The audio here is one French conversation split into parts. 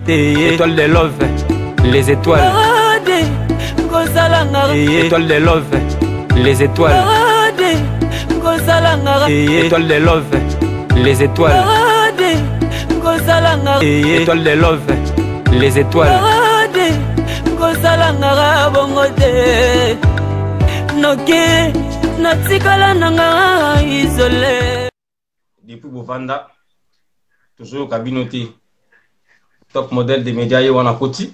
Étoile de love, les étoiles. Étoile de love, les étoiles. Étoile de love, les étoiles. Étoile de love, les étoiles. Depuis Bovanda, toujours au cabinet top modèle des médias Yowana Koti.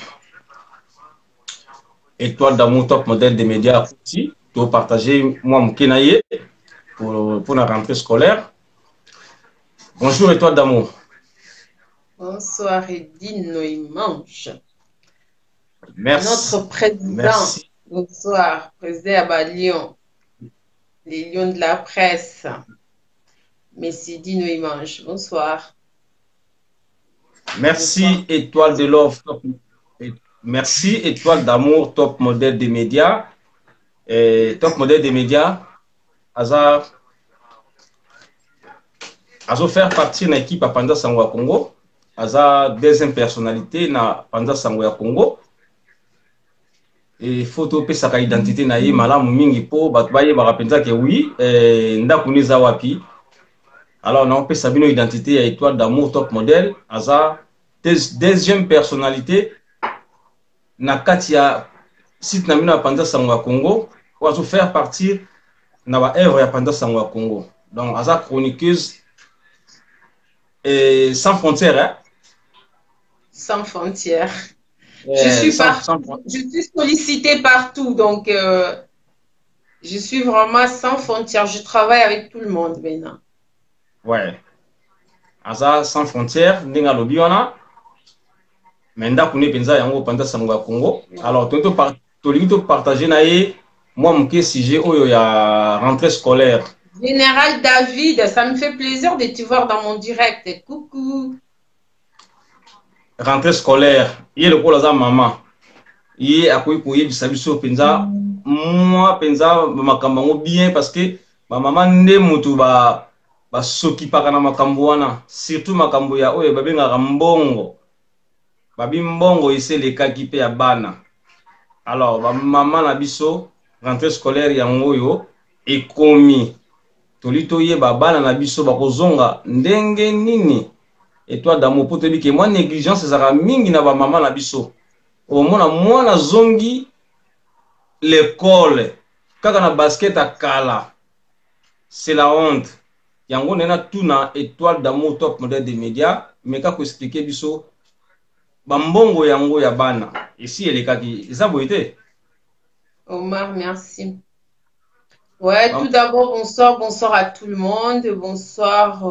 Étoile d'amour top modèle des médias Koti. Pour partager moi mon Kenaye pour la rentrée scolaire. Bonjour Étoile d'amour. Bonsoir Edino Imanche. Merci. Notre président. Merci. Bonsoir, président Abba Lyon. Les lions de la presse. Messi Dino Imanche. Bonsoir. Merci Bonsoir. Étoile de Love. Merci Étoile d'amour top modèle des médias. Top modèle des médias. Azo faire partie de l'équipe à Panda Sangwa Congo. Aza deuxième personnalité na Panda Sangwa Congo. Et photo pe saka identité na ye malamu mingi po batbaye barapenza ke oui ndakuni za wapi. Alors on peut sabino identité à Étoile d'amour top modèle aza deuxième personnalité na katia site na mina Panda Sangwa Congo pour faire partie na ba œuvre ya Panda Sangwa Congo. Donc aza chroniqueuse sans frontières hein? Sans frontières. Je suis sollicitée partout, donc je suis vraiment sans frontières. Je travaille avec tout le monde maintenant. Ouais. Aza sans frontières, Nenga Lobiona. Menda Kune Penza Yango Panda Sangwa Congo. Alors, tu partager naïe, moi, mon sujet, il y a rentrée scolaire. Général David, ça me fait plaisir de te voir dans mon direct. Coucou. Rentrée scolaire, il y a le rôle de maman. Il y a quoi pour y bisabiso penza. Moi penza makambango bien parce que ma maman ne mutu ba soki pakana makambo wana surtout makambo ya oyo babenga mbongo. Babi mbongo ise le kakipe ya bana. Alors ba maman na biso rentrée scolaire ya ngoyo ekomi tolito ye ba bana na biso bakozonga ndenge nini. Et toi, dans mon pote, dit que moi, négligence, c'est ça, mingi na ba maman na biso. Au moins, moi, na zongi l'école. Quand on a basket à Kala, c'est la honte. Yango nena tout na Étoile d'amour top modèle des médias. Mais quand on explique biso, bambongo yango ya bana. Ici, elle est kaki. C'est ça, vous êtes. Omar, merci. Ouais, tout d'abord, bonsoir à tout le monde. Bonsoir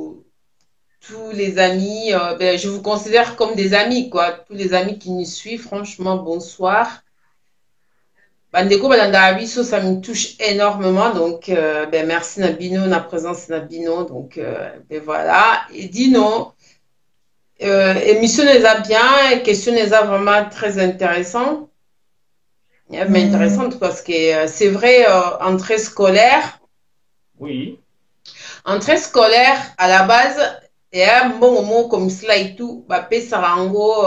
tous les amis, je vous considère comme des amis, quoi. Tous les amis qui nous suivent, franchement, bonsoir. Bandeko Balandabiso, ça me touche énormément, donc merci Nabino, la présence Nabino, donc voilà. Et Dino, émission les a bien, question les a vraiment très intéressant. Mais intéressante parce que c'est vrai, entrée scolaire. Oui. Entrée scolaire, à la base, et un bon moment comme cela et tout, Sarango,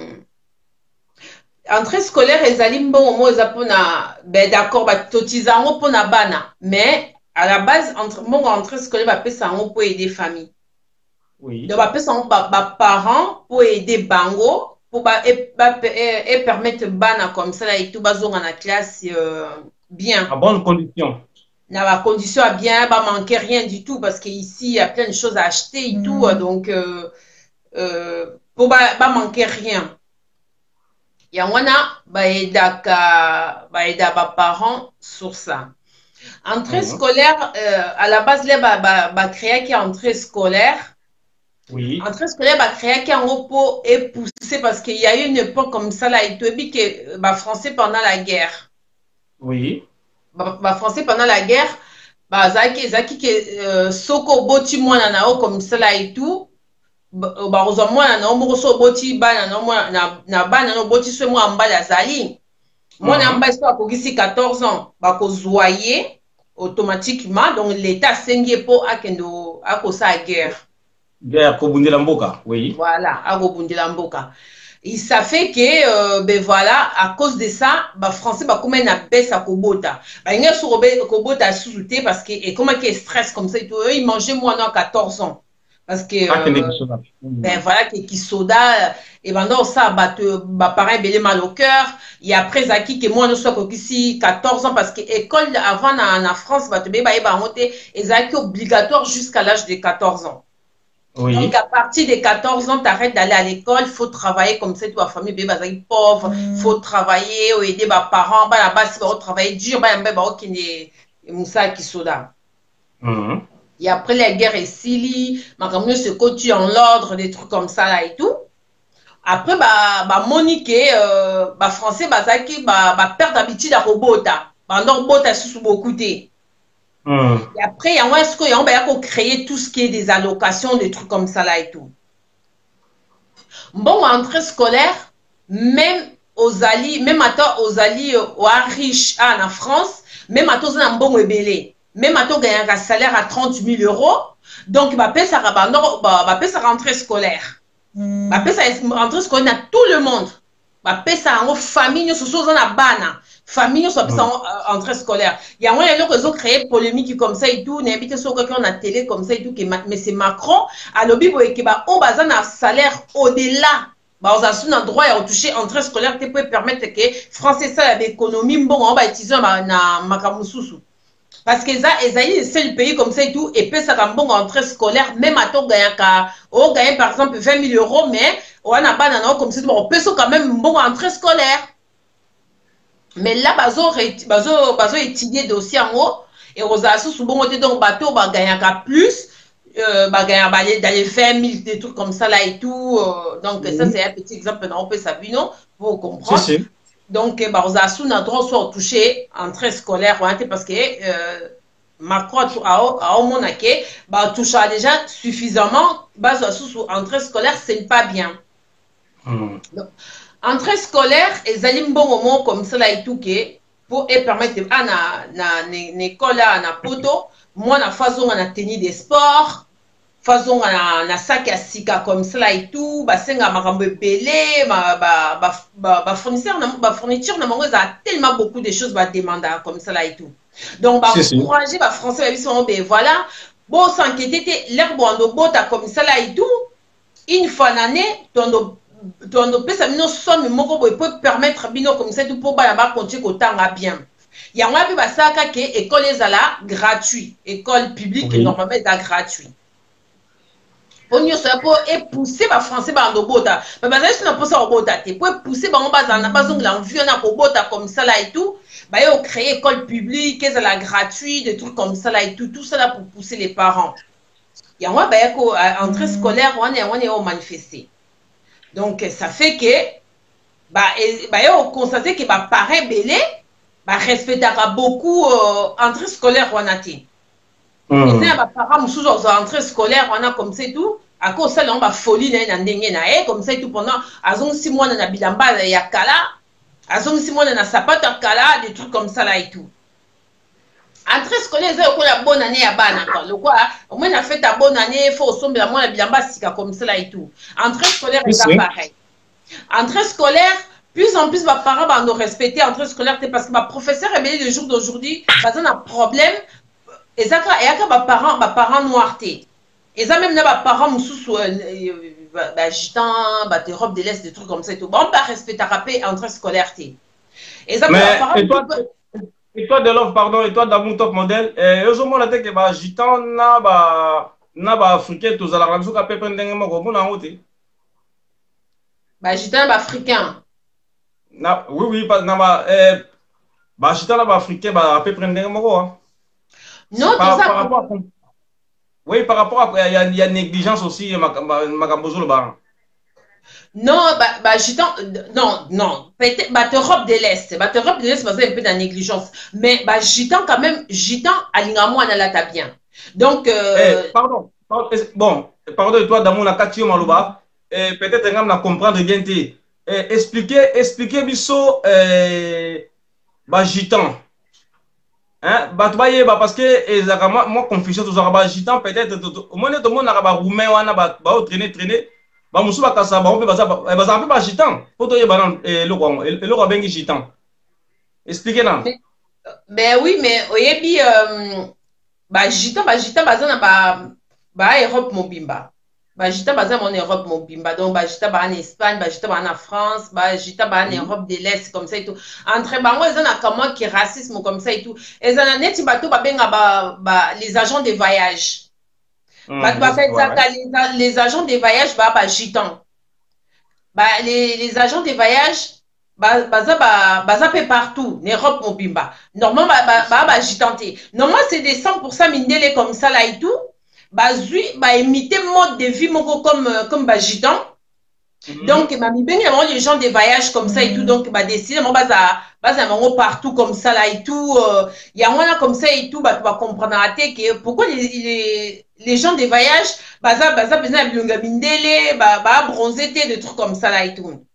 entrée scolaire, ils allaient bon moment, d'accord, totizango pour na bana, mais à la base, entrée scolaire, Sarango pour aider famille. Oui. Donc, Sarango, parents pour aider bango, pour et permettre bana comme ça et tout, bazonga na classe bien. À bonne condition. Dans la condition à bien, pas manquer rien du tout parce qu'ici, il y a plein de choses à acheter et tout. Donc, pour pas manquer rien. Il y a un parents sur ça. Entrée scolaire, à la base, les créer qui entrée scolaire. Oui. Entrée scolaire, créer qui en repos est poussé parce qu'il y a eu une époque comme ça là et tout. Et puis que français pendant la guerre. Oui. Français pendant la guerre, zaki que soko boti mwana nao comme cela et tout, barozo mwana nao moroso boti bana nao na bana nao boti so mwa mbala zali mwana mbala so akogisi 14 ans bakozwaye automatiquement donc l'état sengi po akendo akosa guerre. Guerre Kobundela Mboka, oui. Voilà, à Kobundela Mboka. Et ça fait que, ben voilà, à cause de ça, bah français, bah comment on baisse à Kobota. Bah il y a sur Kobota à sous-souté parce que, et comment qu'il stress comme ça et tout, eux, ils mangeaient moins à 14 ans. Parce que, ben voilà, qui soda, et pendant ça, bah pareil, belé mal au cœur. Et après, Zaki, que moi, nous sommes ici 14 ans parce que école avant en France, bah te bé, bah, monter, et Zaki obligatoire jusqu'à l'âge de 14 ans. Oui. Donc, à partir de 14 ans, tu arrêtes d'aller à l'école, il faut travailler comme ça, toi, famille, bébé, pauvre, il faut travailler, aider les parents, là-bas, si vous travaillez dur, qui est Moussa qui soda. Et après, la guerre est sili, mieux se continue en l'ordre, des trucs comme ça, là et tout. Après, Monique, français, perdre d'habitude à robota. Pendant bota, sous beaucoup de. Et après, il y a créer tout ce qui est des allocations, des trucs comme ça là et tout. Bon, entrée scolaire, même aux alliés, même à toi, aux alliés, aux riches en France, même à toi, on a un bon ébélé. Même à toi, on a un salaire à 30 000 €. Donc, ça rentrée scolaire. Ça rentrée scolaire à tout le monde. Ça en famille, ce sont en bana. Famille, soit en entrée scolaire. Il y a moyen qu'ils ont créé polémique comme ça et tout, n'invite sur quelqu'un à télé comme ça et tout, mais c'est Macron, à l'objet qui va au bazar un salaire au-delà. On a un droit à toucher entrée scolaire qui peut permettre que français ça l'économie bon on va utiliser na makamususu. Parce que ça c'est le pays comme ça et tout et puis ça comme bon entrée scolaire même à ton gagne par exemple 20 000 €, mais on a pas comme ça on peut quand même bon entrée scolaire. Mais là, bazo étudier dossier en haut et aux assos souvent donc bateau gagne plus gagne dans les 20 000 des trucs comme ça là et tout donc ça c'est un petit exemple on peut s'appuyer non pour comprendre. Si. Donc aux assos n'a droit soit toucher entrée scolaire parce que Macron a au monde que touche déjà suffisamment base sous entrée scolaire c'est pas bien. Donc, entrée scolaire et zalim bon moment comme ça là et tout que pour permettre na école là na poto moi na façon na tenir des sports façon na sac à sika comme ça là et tout senga makambo belé fournisseur na mango ça a tellement beaucoup de choses demander comme ça là et tout donc encourager français voilà bon s'inquiéter l'herbe en bota comme ça là et tout une fois l'année donc ça nous sommes peut permettre bino comme ça tout pour continuer au temps bien. Il y a un peu ça que école est là gratuit, école publique normalement est gratuit. On y a pour pousser les français dans le bota. Mais si on pousse au bota, pour pousser on base en base on l'envie on a au bota comme ça là et tout. On crée école publique, est là gratuit, des trucs comme ça là et tout ça là pour pousser les parents. Il y a un entrée scolaire on est manifesté. Donc, ça fait que, on constate que, pareil, belé, respectera beaucoup, entrée scolaire, on a été. Et ça, parents, sous entrée scolaire, on a comme c'est tout, à cause de ça, on va folie, comme ça, tout pendant, à 6 mois, on a bilamba, il y a kala, à 6 mois, on a sapata kala, des trucs comme ça, là, et tout. Entrée scolaire, c'est la bonne année à Bana. Au moins, on a fait ta bonne année, il faut au sommet, la bilamba, comme ça là et tout. Entrée scolaire, c'est pareil. Entrée scolaire, plus en plus, mes parents vont respecter entrée scolaire parce que ma professeur est venu le jour d'aujourd'hui, parce qu'on a un problème. Et ça, il y a mes parents noiretés. Et ça, même, mes parents, sous gitan, des robes de l'Est, des trucs comme ça et tout. On va respecter entrée scolaire. Et ça, mes parents. Et toi, Delof, pardon, et toi, dans mon top modèle, eux ont montré que les gitans na africains, tous à la radio, qu'à peu près d'un moment, on a ôté. Gitans africains. Oui, gitans africains, à peu près d'un moment. Non, tout ça. Oui, par rapport à. Il y a négligence aussi, Makambozo, non, gitan, non, peut-être, Europe de l'Est, Europe de l'Est, c'est un peu de négligence, mais, gitan, quand même, gitan, alingamo, on a la bien. Donc, pardon, bon, pardon, toi, dans mon akatio malouba, peut-être, on va comprendre bien, expliquez, biso, gitan. hein bato bayeba parce que ezaka moi confusion tozaka ba gitan peut-être au moins tout le monde naka ba roumain wana ba traîner ba musu bakasa ba mpe baza mpe ba gitan po toyeba na eloko abengi gitan expliquez na mais oui mais oyebi ba gitan baza na ba Europe mobimba bajita baza en Europe mobimba donc bajita ba en Espagne bajita ba en France bajita ba en Europe de l'Est comme ça et tout entre bango ils ont na comment qui racisme comme ça et tout ils ont neti bato ba benga les agents de voyage bato ba fait les agents de voyage ba gitan les agents de voyage baza pe partout en Europe mobimba normalement ba gitanté normalement c'est des 100% mindele comme ça là et tout bazui imiter mode de vie moko comme bagitan donc les gens des voyages comme ça et tout donc décider baza partout comme ça là et tout il y a moins comme ça et tout va comprendre que pourquoi les gens des voyages baza besoin bilonga mindele bronzer des trucs comme ça là et tout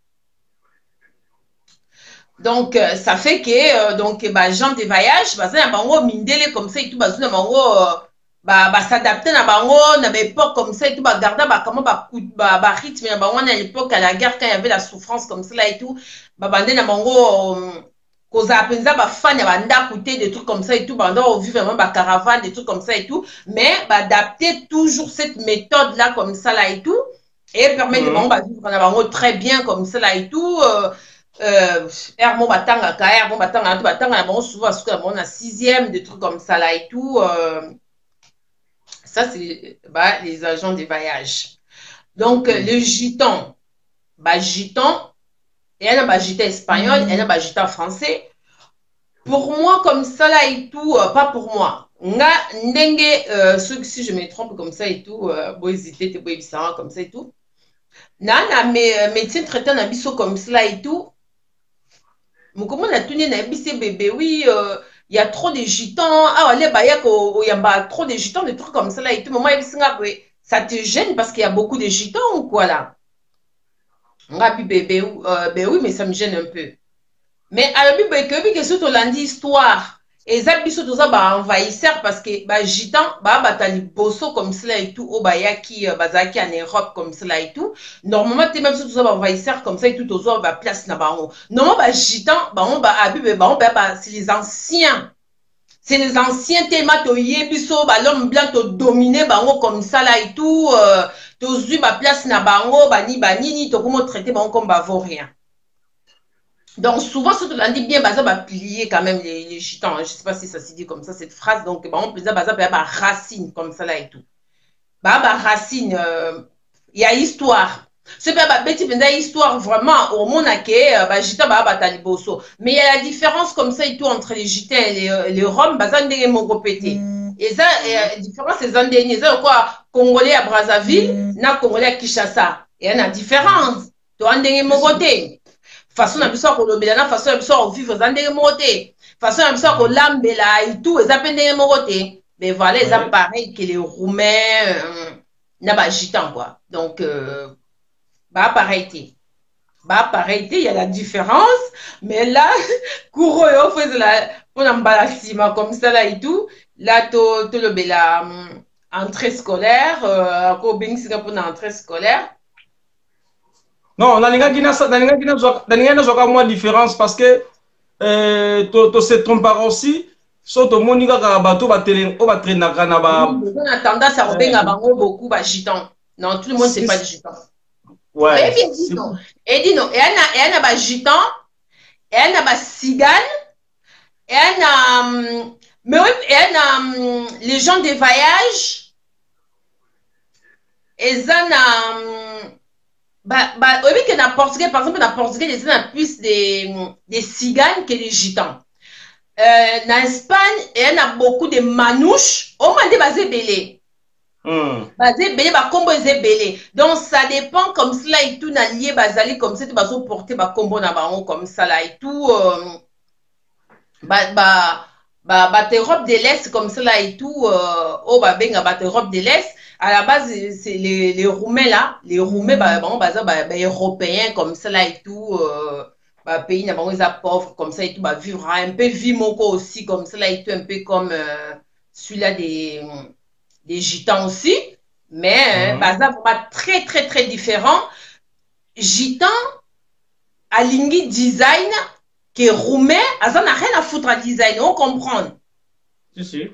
donc ça fait que donc gens des voyages baza bango mindele comme ça et tout bazuna bango s'adapter na bango na l'époque comme ça et tout garder comment rythme na bango na l'époque à la guerre quand il y avait la souffrance comme ça là et tout bande na bango koza penza fan ya banda côté des trucs comme ça et tout banda vivre vraiment caravane des trucs comme ça et tout mais adapter toujours cette méthode là comme ça là et tout et permettre de bango vivre na bango très bien comme ça là et tout mon batanga na bango souvent parce que on a 6e des trucs comme ça là et tout ça, c'est les agents de voyage. Donc, le gitan, gitan, il y a un gitan espagnol, il y a un gitan français. Pour moi, comme ça là et tout, pas pour moi. Si je me trompe comme ça et tout, hésiter, comme ça et tout. Nana, médecin traitant un biseau comme ça et tout. Comment on a tenu un biseau bébé, oui. Il y a trop de gitans, il y a trop de gitans, des trucs comme ça là et tout. Ça te gêne parce qu'il y a beaucoup de gitans ou quoi là? Oui, mais ça me gêne un peu. Mais à la que surtout lundi histoire, et ça biso tout ça envahisseur parce que gitan batali bosso comme cela et tout, obayaki bazaki en Europe comme cela et tout. Normalement t'es même tout ça envahisseur comme ça et tout aux place na bango. Normalement gitan c'est les anciens. C'est les anciens tellement to yebiso l'homme blanc to dominer bango comme ça là et tout, to zui place na bango bani to comment traiter bango comme vaurien. Donc, souvent, surtout, on dit bien, plier quand même les gitans. Je ne sais pas si ça se dit comme ça, cette phrase. Donc, on peut dire, racine, comme ça là et tout. Racine, il y a histoire. C'est pas petit histoire vraiment au monde gitan taliboso. Mais il y a la différence comme ça et tout entre les gitans et les roms, et ça, la différence, c'est zandéni. C'est quoi? Congolais à Brazzaville, na Congolais à Kinshasa. Il y a une différence. Tu as un façon na biso ko lobela façon na biso vivre za ndenge moté façon na biso ko lambela et tout eza pendenge moté mais voilà ils ont pareil que les roumains na ba gitan quoi donc pareil il y a la différence mais là couro yo faisait la pour emballassima comme ça là et tout là to lobela entrée scolaire ko bingisa pour entrée scolaire. Non, nalinga na moins différence parce que to se trompe pas aussi soto moninga ka bato ba télé o ba traîner kana ba on a tendance à rebenga bango beaucoup ba gitan. Non, tout le monde c'est pas des gitans. Ouais. Et dit non, et ana ba gitan, et ana ba cigane, et ana mais oui, et ana les gens des voyages et ana oui, que dans Portugais, par exemple, dans Portugais, il y a plus des ciganes que des gitans. En Espagne, il y a beaucoup de manouches. On m'a dit basé belé. Basé belé, combo est belé. Donc, ça dépend comme cela et tout, n'a lié basali comme ça, tu vas porter combo na baron comme ça là et tout. Tes robes de l'Est comme ça là et tout. Tes robes de l'Est. À la base, c'est les Roumains là, les Roumains, européens comme ça là et tout, bah, pays n'a pas pauvre comme ça et tout, bah, vivre un peu vie moko aussi comme ça là et tout, un peu comme celui-là des gitans aussi. Mais bah, ça va très, très, très différent. Gitan, alingi design, que roumain, ça n'a rien à foutre à design, on comprend. Si, si.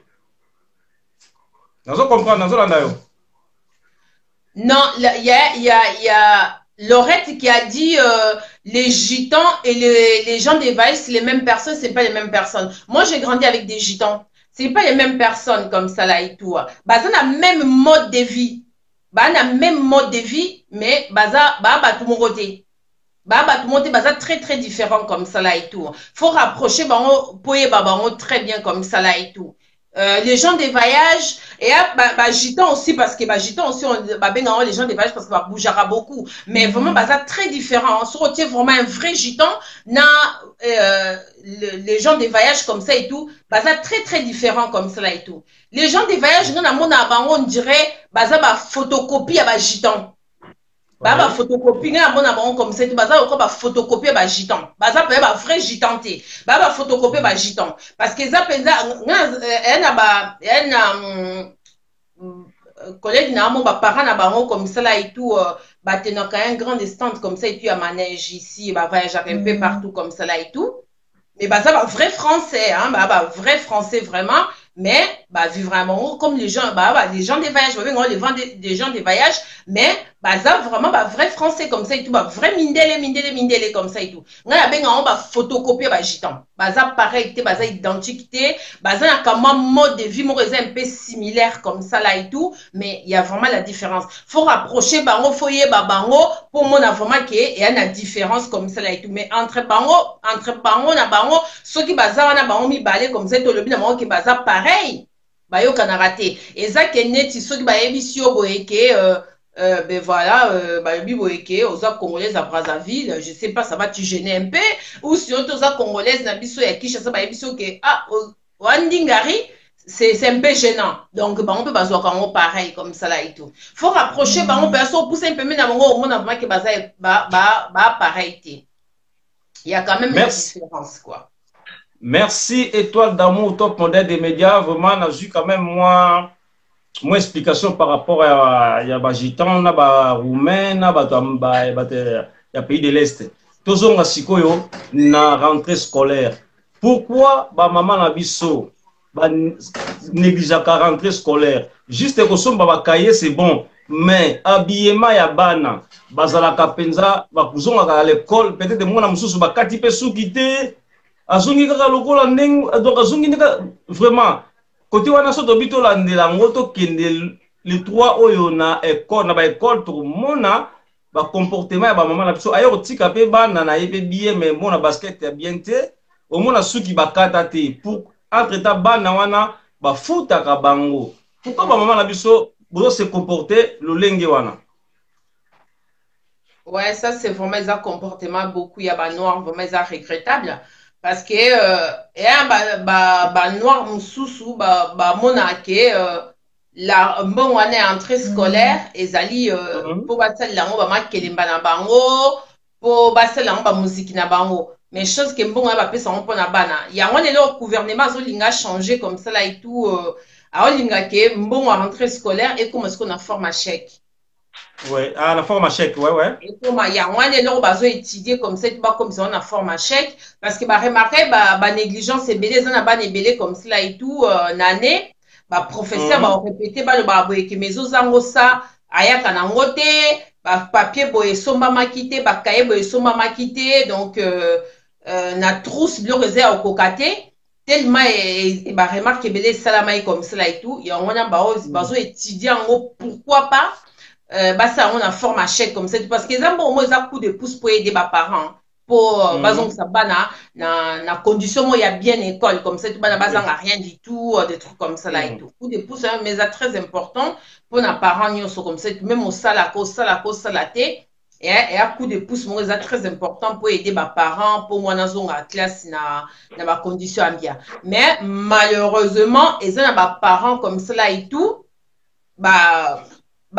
Nous comprendre, nous allons. Non, il y a Laurette qui a dit les gitans et les gens des Valls, c'est les mêmes personnes, c'est pas les mêmes personnes. Moi, j'ai grandi avec des gitans. C'est pas les mêmes personnes comme ça là et tout. Bah, ça a même mode de vie. Bah, on a même mode de vie, mais bah, tout mon côté. Bah, tout le monde est très, très différent comme ça là et tout. Faut rapprocher, bah, on très bien comme ça là et tout. Les gens des voyages, et gitan aussi, parce que gitan aussi, les gens des voyages, parce que bougera beaucoup. Mais vraiment, ça très différent. On se retient vraiment un vrai gitan, les gens des voyages comme ça et tout, ça très, très différent comme ça là et tout. Les gens des voyages, on dirait, photocopie à gitan. Bah photocopie na bona ba comme ça baza ko ba photocopie ba gitan baza pe ba vrai gitanté ba photocopie ba gitan parce que ça penza collègue na mon ba parents na ba comme ça là et tout ba tenant quand un grand stand comme ça et puis à manège ici ba voyage un peu partout comme ça là et tout mais bah ça va vrai français hein bah vrai français vraiment mais bah vivre vraiment comme les gens les gens des voyages les gens des voyages mais bah ça vraiment bah vrai français comme ça et tout bah vrai mindele comme ça et tout on a bien on va photocopier bah gitan bah ça pareil bah ça identique bah ça y a quand même mode de vie moi un peu similaire comme ça là et tout mais il y a vraiment la différence faut rapprocher bango foyer bah bango pour moi on a vraiment qu'il y a une différence comme ça là et tout mais entre bango na bango ceux qui baza wana bango mi balé comme ça to le bien bango qui baza pareil ba yo kana raté et ça que neti ceux qui ba yebi yo boyeke ben voilà ba yebi boyeke aux congolaises à Brazzaville je sais pas ça va te gêner un peu ou si on aux congolaises na biso ya Kinshasa ba yebi que ah wandingari c'est un peu gênant donc on peut bazoa quand pareil comme ça là et tout faut rapprocher ba on perso pousser un peu mais na bango au monde vraiment que baza ba pareil té il y a quand même une différence quoi. Merci Étoile d'amour, top modèle des médias. Vraiment, on a vu quand même moins explication par rapport à Gitan, Roumain, à pays de l'Est. Tous on a sikoyo na rentrée scolaire. Pourquoi maman na biso néglige la rentrée scolaire? Juste que son cahier c'est bon, mais habillement ya bana bazala kapenza bakuzonga à l'école peut-être mona mususu bakati pe sukité azungi kaka lokola ndeng donc azungi nika vraiment côté wana so tobito la ndela ngoto kende les trois oyo na école na ba école to mona ba comportement ya ba maman na biso ayo tika pe bana na yebe bien mais mona basket ya bien te au mona suki bakata te pour entre ta bana wana ba futa ka bango pourquoi ba maman na biso bozo se comporter le lenge wana. Ouais, ça c'est vraiment un comportement beaucoup, il y a des noirs vraiment regrettable parce que noir mususu monake la bon on est entrée scolaire ezali pour basala lango ba makelemba na bango pour basala lango ba musique na bango mais chose que bon ba pesa on pona bana ya on est le gouvernement zo linga changer comme ça là et tout a linga ke bon rentrée scolaire et comment est-ce qu'on a forme à chèque. Ouais, ah, la forme à chèque, ouais. Et comme il y a un énorme besoin étudier comme ça, comme ça on a forme à chèque, parce que bah remarquer bah négligence et belé, ça n'a pas nébélé comme cela et tout, l'année, bah professeur bah répéter bah le bah que mes zango ça, aya kanangote, bah papier boye somba makité, bah cahier boye somba makité, donc na trousse bleu réserve au cocaté. Tellement et bah remarquer belé salamaï comme cela et tout, il y a un besoin étudier en gros pourquoi pas. Ça on a forme à chèque comme ça parce que ça bon moi ça coup de pouce pour aider mes parents pour bazon ça bana na condition moi il y a bien école comme ça tu bana bazan rien du tout des trucs comme ça là et tout coup de pouce mais ça très important pour nos parents nous sont comme ça même au sala té et à coup de pouce moi ça très important pour aider mes parents pour moi dans une classe na ma condition bien mais malheureusement et ça na parents comme ça là et tout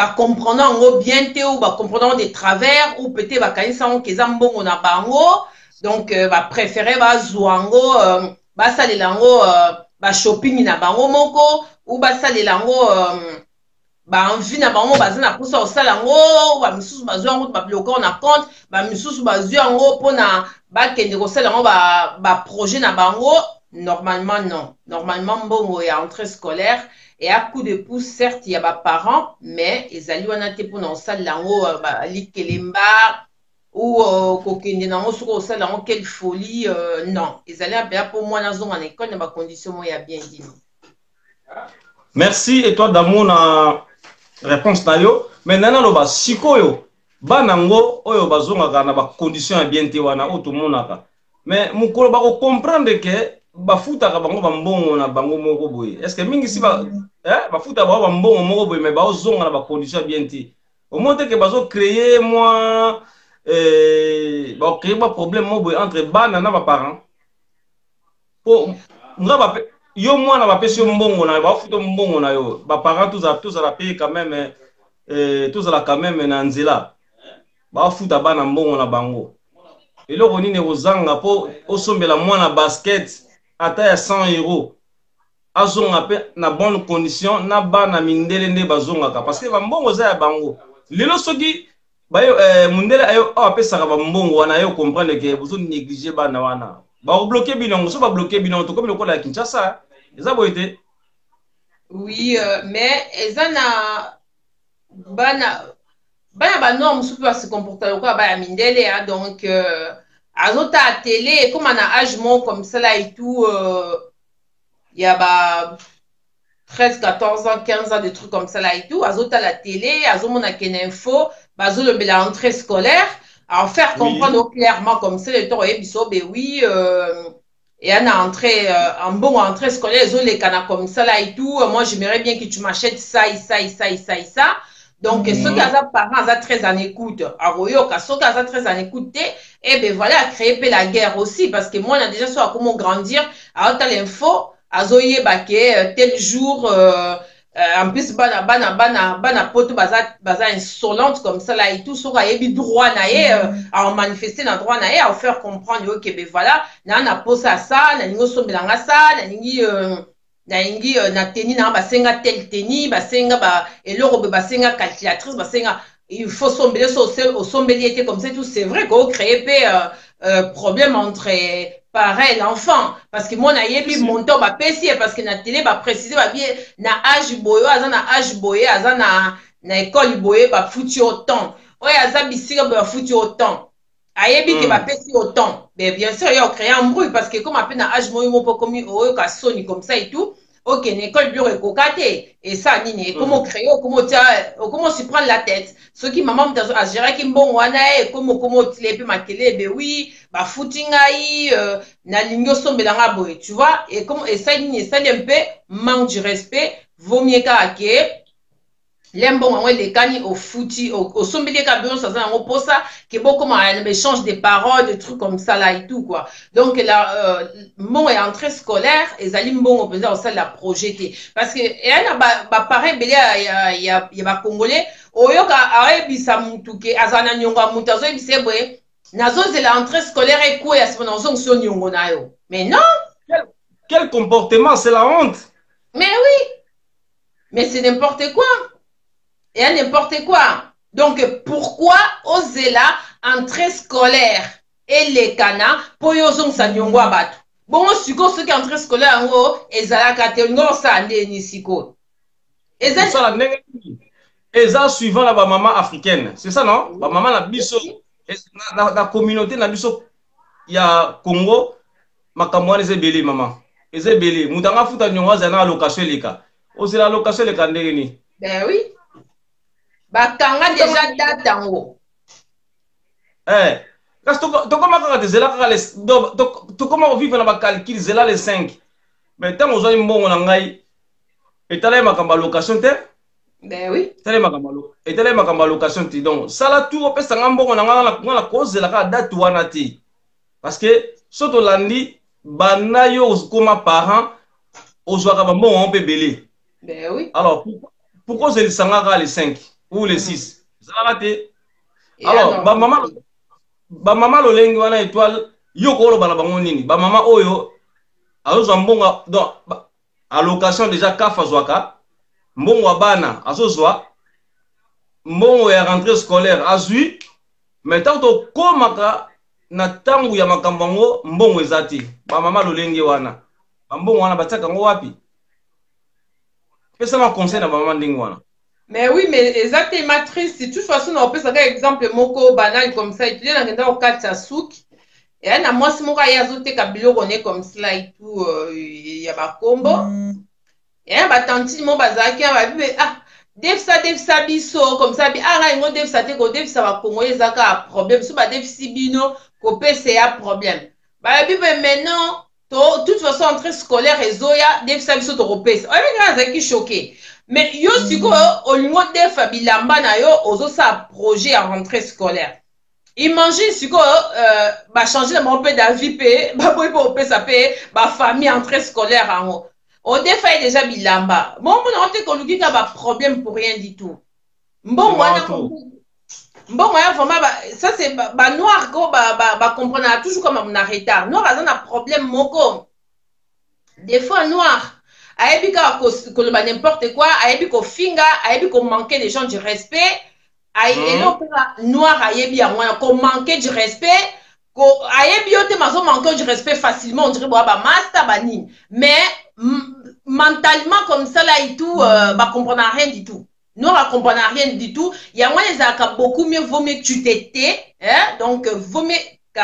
comprenant bien te ou comprenant des travers ou peut-être kanisa on keza mbongo na bango Donc, bah, préféré, bah, zouango, bah, ça, les lango, bah, shopping, na bango moko, ou bah, ça, les lango, bah, envie, na bango, bah, zana, pour ça, au salango, bah, misusu, bah, zouango, bah, bloquer, on a compte, bah, misusu, bah, zouango, pour na, bah, kende, au salango, bah, projet, na bango, normalement, non. Normalement, bon, il y a entrée scolaire, et à coup de pouce, certes, il y a bah, parents, mais, ils allaient, on a été pour, na, au salango, bah, likelemba, ou kokende nango soki osala yango quelle folie non ezali abeya mpo mwana azonga na ekole na bacondition moko ya bien dino. Merci et toi d'amour na réponse na yo mais nana loba sikoyo bana ngo oyo bazongaka na bacondition ya bien te wana oyo tomonaka mais mokolo bakocomprendre ke bafutaka bango bambongo na bango moko boye est ce que mingi si bafutaka bango bambongo moko boye mais baozonga na bacondition ya bien te omoi te ke bazocreye mwa créer un problème entre bana na parents po nga yo mwana bapesi yo mbongo na bafuta mbongo na yo parents tous à la payer quand même tous à la quand même na nzela bafuta bana mbongo na bango eloko nini kozanga po osombela mwana basket ata ya 100 € azonga pe na bonne condition na bana mindele nde bazongaka parce que bambongo za ya bango lelo soki bayo mundele ayo apesaka bambongo wana yo comprendre que vous négliger bana wana ba bloquer binongo so ba bloquer binongo to comme le kola ya Kinshasa eza boyete. Oui mais eza na bana norme soupe à se comporter quoi ba ya mindele hein, donc azota à télé comme on a âge mon comme ça là et tout il y a bah 13 14 ans 15 ans des trucs comme ça là et tout azota à la télé azomona ken info bazo le la rentrée scolaire alors faire comprendre oui. Clairement comme c'est le temps et biso ben oui et on a entré un bon entrée scolaire les canards comme ça là et tout moi j'aimerais bien que tu m'achètes ça et ça et ça et ça et ça donc ceux qui ont parents à 13 ans écoute à Royoka ceux qui ont 13 ans écoute et ben voilà créer la guerre aussi parce que moi on a déjà sur comment grandir alors t'as l'info azoye baké tel jour en plus bana poto baza insolente comme ça là et tout so yebi droit naé à manifester na droit naé à faire comprendre que ben voilà na pose ça na ningo sombelanga ça na ningi na teni na basenga tel teni basenga ba eloko be basenga calculatrice basenga il faut sombele au sombelier comme ça tout c'est vrai qu'on crée problème entre pareil l'enfant parce que moi na yebi montant ba pesi parce que na télé ba préciser ba bien na âge boyo azana âge boye azana na école boye ba foutu autant oyo aza bisika ba foutu autant ayebi que ba pesi autant mais bien sûr il y a créé un bruit parce que comme appelle na âge moyo mo comme oyo ka soni comme ça et tout ok une école bureau kokate et ça nini comment créer comment se prendre la tête ce qui maman mtazo a gérer ki mbongo wana et comment tilepe makele be oui ba footingai na lingo sombelanga boy tu vois et comme et ça nini ça un peu manque du respect vaut mieux que l'embon on les cani au fouti au sombelier ka besoin ça ça on pose ça que beaucoup un échange de paroles des trucs comme ça là et tout quoi donc là mon est entrée scolaire et zalim bon on peut dire ça la projeter parce que et elle a pareil belé il y a ba congolais oyoka arebisa mutu ke azana nyonga mutu azo bise boye nazo c'est l'entrée scolaire et quoi ya sponson sur nyongo na yo mais non quel comportement c'est la honte mais oui mais c'est n'importe quoi et à n'importe quoi. Donc, pourquoi oser là entrée scolaire et les canards pour y oser ça nyongo abatu? Bon, ceux qui entrée scolaire en haut, et ça la catégorie ça n'est ni siko. Et ça la suivant la maman africaine, c'est ça non? La maman la biso, la communauté la biso, il y a Congo, makamouane zebeli maman, zebeli. Moutanga futa nyongo zana location leka. Oser la location leka ndeni. Ben oui. Bakanga déjà datango. Parce que tu comment zela tu comment vivre na ba calcul zela les 5. Mais tant aux mbongo na ngai etala makamba location te. Ben oui. Etala makamba location te donc ça la tout opesa mbongo na nga na cause la ka date wana te. Parce que soto landi bana yo comme parent ozwaka mbongo on peut belé. Ben oui. Alors pourquoi c'est le sangara les 5 ou les 6 ça va rater alors ba maman lolengi wana étoile yo ko bala bango nini ba mama oyo azozwa mbongo donc allocation déjà kafa zwaka mbongo wa bana azozwa mbongo ya rentrée scolaire azwi mais tant to komaka na tangu ya makambo ngo mbongo ezati ba mama lolenge wana mbongo wana bataka ngo wapi pesa ma conseil na ba mama ndingi wana. Mais oui, mais exactement triste. De toute façon, on peut savoir exemple moko banal comme ça. Étudier dans le cadre de souk. Et là, moi, si mon gars y a zoté kabilo on est comme cela et tout, il y a ma combo. Et là, bah tanti mon bazaki, bah ah, devsa biso comme ça, ah là, ils devsa te ko devsa va kongo ezaka problème. So bah devsi bino ko PCA problème. Bah bi maintenant, de toute façon entrée scolaire et zoya devsa biso to ko PCA. Ouais, mais grâce qui choqué. Mais yo siko au niveau de Fabilamba na yo ozo sa projet à rentrée scolaire. Imagine siko ba changer le mon peu d'avis pe ba boy po pe ça pe ba famille entrée scolaire en haut. On défait déjà Bilamba. Bon on a ko luki ka ba problème pour rien du tout. Bon moi vraiment ça c'est ba noir go ba comprendre toujours comme on a retard. Noir a un problème moko. Des fois noir ayebi ka koloba n'importe quoi, ayebi ko finga, ayebi ko manquer les gens du respect, ayebi noir ayebi ya mwana ko manquer du respect, ko ayebi yo te mazo manquer du respect facilement, on dirait ba master bani, mais mentalement comme ça là et tout ba comprendre rien du tout. Noir comprendre rien du tout, il y a moi les aka beaucoup mieux vaut mieux que tu t'étais, hein, donc vaut mieux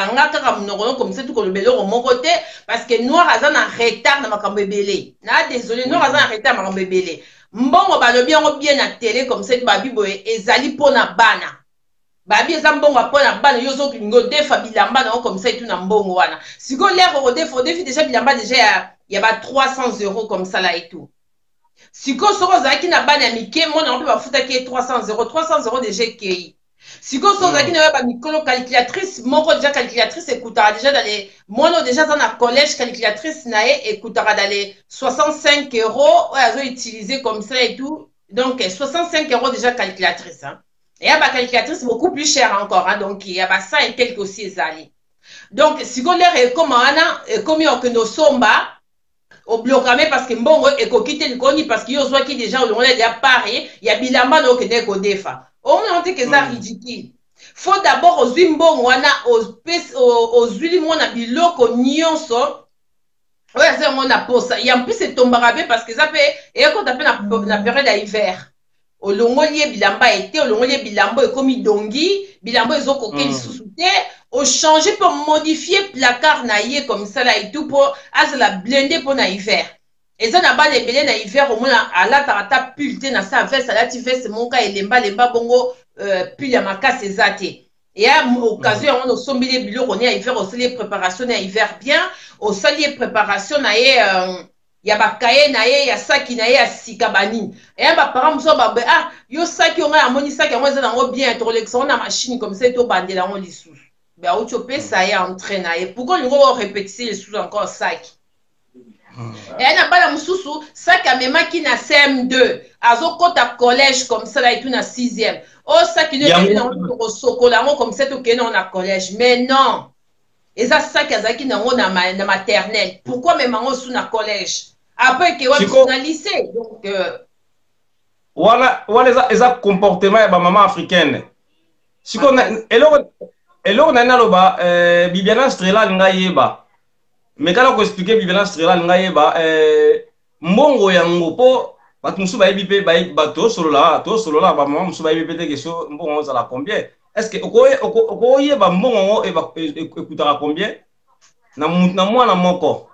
comme ça tout le belé au mon côté parce que noir a un retard dans ma cambébélé na désolé noir a un retard dans ma cambébélé mbongo ba le bien na télé comme ça babi boye ezali pona bana babi ezambongo pona bana yozo kingo defa bilamba na comme ça tout na mbongo wana siko l'air au défi déjà bilamba déjà il y a 300 € comme ça là et tout siko soko zaki na bana mike moi on peut ba futa ki 300 € déjà ki si vous avez une calculatrice, moi déjà calculatrice écoutera déjà dans les moi déjà dans la collège calculatrice nae écoutera dans les 65 €, ouais, ont utilisé comme ça et tout. Donc 65 € déjà calculatrice hein. Et il y a calculatrice beaucoup plus cher encore hein, donc il y a ça et quelques aussi ezali. Donc si vous l'air comme ana comme que nos somba au blocamé parce que mbongo et ko quitter le koni parce que yo soit qui déjà on est déjà paré, il y a bilamba no que ne ko defa. On a dit que c'est ridicule. Faut d'abord aux mbongo wana aux huiles mona biloko nyonso. Ouais, c'est mon aposa. Et en plus c'est tombarabe parce que ça fait et quand on appelle la période d'hiver. Au longolier bilamba été au longolier bilambo et comme dongi, bilambo ils ont coqué sous-souté, au changer pour modifier placard naïe comme ça là et tout pour à la blender pour na hiver. Et ça n'a pas de belé na hiver au moins à la tarata pulté na sa veste à la tivesse mon cas et lemba bongo puis ya maka sezate. Et à occasion on sombi les biloko on est à hiver aussi les préparations à hiver bien, au sali préparation naïe ya bakaye naye ya saki naye ya sikabani et ba parents so ba ah yo saki on a moni saki on za ngo bien introduction na machine comme ça to bandela ngo lisous ba o chopé ça y entraîne et pourquoi nous on répéter les sous encore saki et na bala mususu saki amema ki na CM2 azo kota collège comme ça là et tout na 6e oh saki ne ke na ko sokola ngo comme ça to ke na collège mais non et ça saki azaki na ngo na maternelle pourquoi même ngo sous na collège après que on a lycée donc voilà les comportements ya ba maman africaine siko na eloko na naloba Bibiana Strela linga yeba mais kala ko expliquer Bibiana Strela linga yeba mbongo yango po bat musu ba yebi pe ba to solo la ba maman musu ba yebi pe te que so mbongo za la combien est-ce que oko yeba mbongo e ba écoutera combien na mwana moko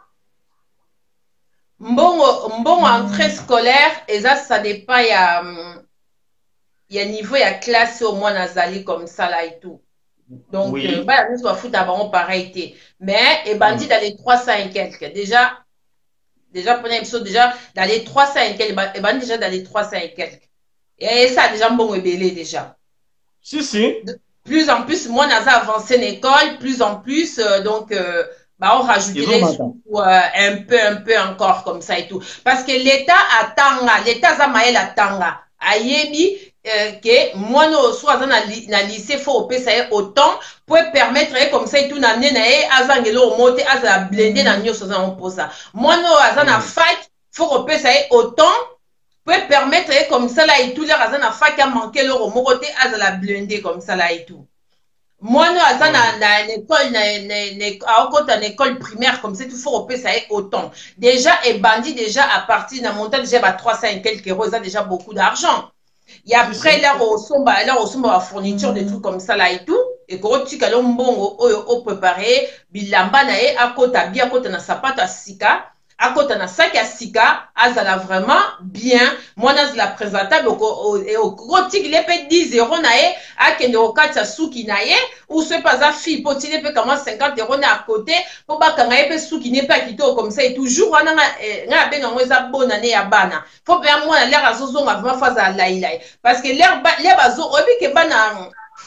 mbongo entrée scolaire et ça dépend il y a niveau il y a classe au moins nazali comme ça là et tout donc oui. Bah nous va foutre avant pareil mais et bandit dans les 300 et quelques déjà prenez une chose déjà dans les 300 et quelques et bandit déjà dans les 300 et quelques et ça déjà mbongo belé déjà si de plus en plus moi naza avancé l'école plus en plus donc bah on rajoute les sous un peu encore comme ça et tout parce que l'état attend l'état zamaël attend ayebi que moi no soit na lycée faut opesa ye autant pour permettre comme ça tout n'amener na ye azangelo monter azala blender na nyoso za on posa moi no azana fac faut opesa ye autant pour permettre comme ça là et tout l'air azana fac a manqué le mokote azala blender comme ça là et tout moi no azana na école na école primaire comme ça tout faut opesa ye autant déjà et bandit déjà à partir d'un montant déjà ba 300 et quelques euros ça déjà beaucoup d'argent. Et après, là, on somba la fourniture, des trucs comme ça, là et tout. Et quand tu as au préparé, bilamba nae, à côté, bien, à côté, na sapata sika, à côté, na sac à sika, azala vraiment bien. Moi, na la présentable, et au gros tic, il est 10 euros nae, à kende au 4 souki nae, ou ce pas à fille, pour tirer peut comment 50 euros na à côté, pour pas qu'on ait souki n'est pas quitté comme ça, et toujours, on a ben, on a bonne année à bana. Faut bien, moi, l'air à zozon, à vraiment faire à l'aïlaï. Parce que l'air bazo, on dit que bana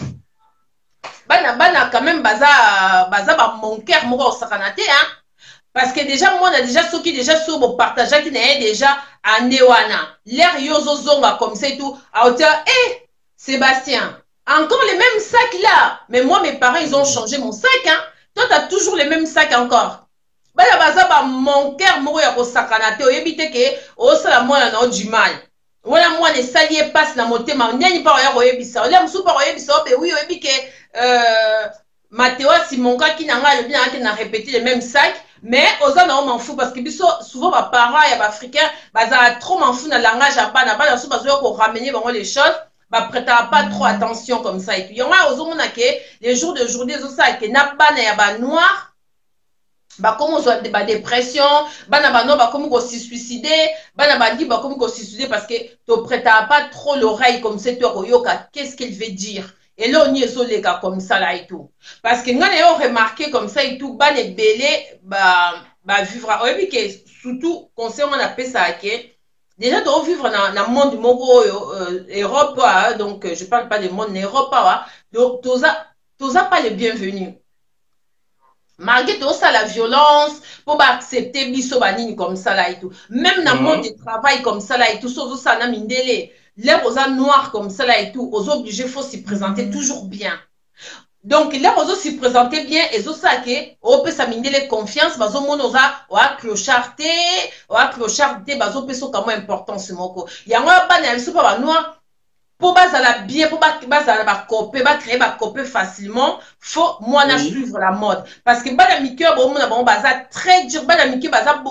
quand même, baza, mon cœur, mon sakanate, hein. Parce que déjà, moi, on a déjà ceux qui déjà sur mon partage, qui n'est déjà à Newana. L'air yozozonga comme c'est tout. À hauteur, Sébastien, encore les mêmes sacs là. Mais moi, mes parents, ils ont changé mon sac, hein. Toi, tu as toujours les mêmes sacs encore. Bah, mon cœur, moi, il y a sakanate. Au éviter que, oh, ça, moi, on a du mal. Voilà, moi, les saliers passent dans mon thème. On n'y a pas au yébissa. On n'y a pas au yébissa. Oui, au yébika, Mathéo, si mon gars qui n'a pas répété les mêmes sacs. Mais aux gens on m'en fout parce que souvent mes parents et les Africains trop m'en fout dans le langage à bas pour ramener vraiment les choses prêter pas trop attention comme ça et tout. Il y en a aux hommes que les jours d'aujourd'hui ils ont ça que n'a pas na noir comme on a des dépression comme on s'y suicider comme on s'y suicider parce que tu prêtes pas trop l'oreille comme c'est toi qu'est-ce qu'il veut dire. Et là, on y est les gars comme ça là et tout. Parce que nous avons remarqué comme ça et tout, les belés, vivre. Oui, que surtout, concernant on appelle ça, déjà, de vivre dans le monde du Europe, donc je ne parle pas du monde Europe, donc tu n'as pas les bienvenus. Malgré tout ça, la violence, pour accepter biso banini comme ça là et tout. Même dans le monde du travail comme ça là et tout, ça n'a mindélé. Les rosas noirs comme ça là et tout, aux obligés, il faut s'y présenter toujours bien. Donc, les rosas s'y présenter bien, et ça que, on peut s'aminer les confiances, bazo monoza, ou à clocharté, bazo peut so comment important ce mot. Il y a un ban, il y a pas noir. Pour baser la bien, pour baser la copie, créer la copie facilement, faut moi na suivre la mode. Parce que bas la mickey, bon bazar très dur, bas la mickey, bazar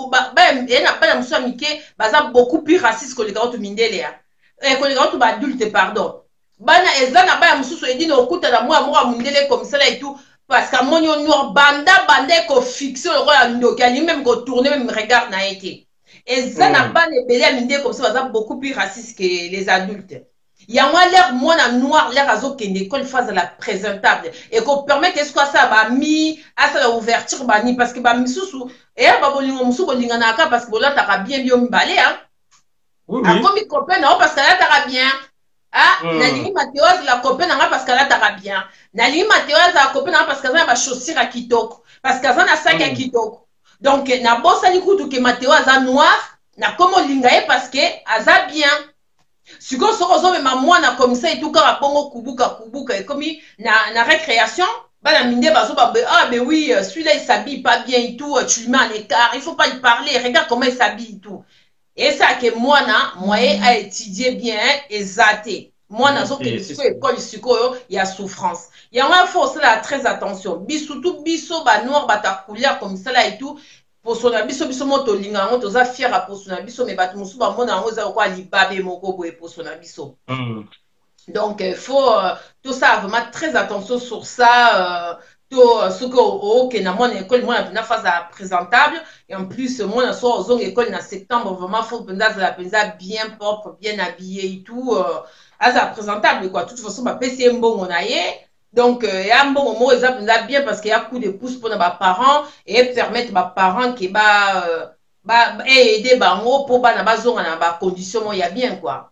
beaucoup plus raciste que les gars tout mindélé. Que les gars tout adulte, pardon. Bana ezana ba mususu edine okuta na moi mundele comme ça là et tout parce que mon noir banda ko fixer le roi ndo kali même ko tourner même regard na été ezana ba ne belé minde comme ça beaucoup plus raciste que les adultes. Il y a moi na noir l'air azo kende école phase la présentable et qu'on permet que ce soit ça ba mi à ça l'ouverture ba ni parce que ba mususu et ba bolingo mususu bolinga na ka parce que là t'as bien mbalé hein. Oui. Comme il copain non parce que là t'as bien. Ah, Nali Mathéo, la copine, parce qu'elle a bien. Nali Mathéo, la copine, parce qu'elle a chaussure à Kitoko. Parce qu'elle a un sac à Kitoko. Donc, na bossa ni kutu que Mathéo a noir, na comme lingaye parce que a bien. Si on se retrouve même moi na comme ça et tout cas bongo kubuka et comme na récréation, bah la mine bazo ah mais oui, celui-là il s'habille pas bien et tout, tu lui mets à l'écart, il faut pas lui parler, regarde comment il s'habille et tout. Et ça que moi a étudié bien et zaté. Moi que l'école il y a souffrance. Il y a un faut là très attention. Surtout biso ba noir ba ta couleur comme ça là et tout. Pour son biso moto linga on toza fier pour son biso mais ba musu ba mona on za quoi libabe moko boye pour son biso. Donc il faut tout ça vraiment très attention sur ça. Ce que na mon école moi na phase présentable et en plus moi na so aux école na septembre vraiment faut penser la bien propre bien habillé et tout ça présentable quoi. De toute façon ma PC bon on a donc il y a un bon moment ça bien parce qu'il y a coup de pouce pour nos parents et permettre mes parents qui aider bango pour ba na bazonga na ba condition il y a bien quoi.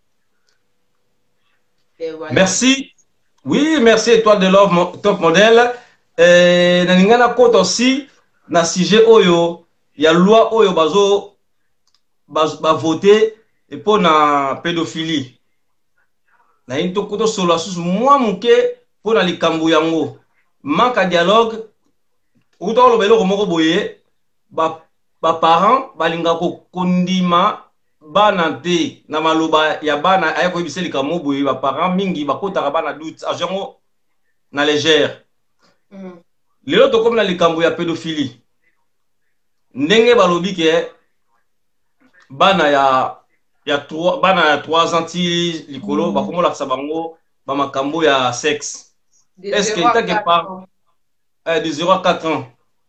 Et voilà. Merci. Oui, merci Étoile de Love top modèle. Naningana côté aussi na sujet oyo il y a loi oyo bazo voter et pour na pédophilie na yin to koto solo asusu mwa muke po na likambo yango manka dialogue uta lo belo moko boye ba parents balinga ko kondima bana te na maloba ya bana ayako yebisa likambo boye ba parents mingi bakotaka bana doute ajango na légère lelo to comme na likambo ya pédophilie ndenge balobi ke bana ya 3 ans ti likolo bakomolakisa bango bamakambo ya sexe est-ce que quelque part de 0 à 4 ans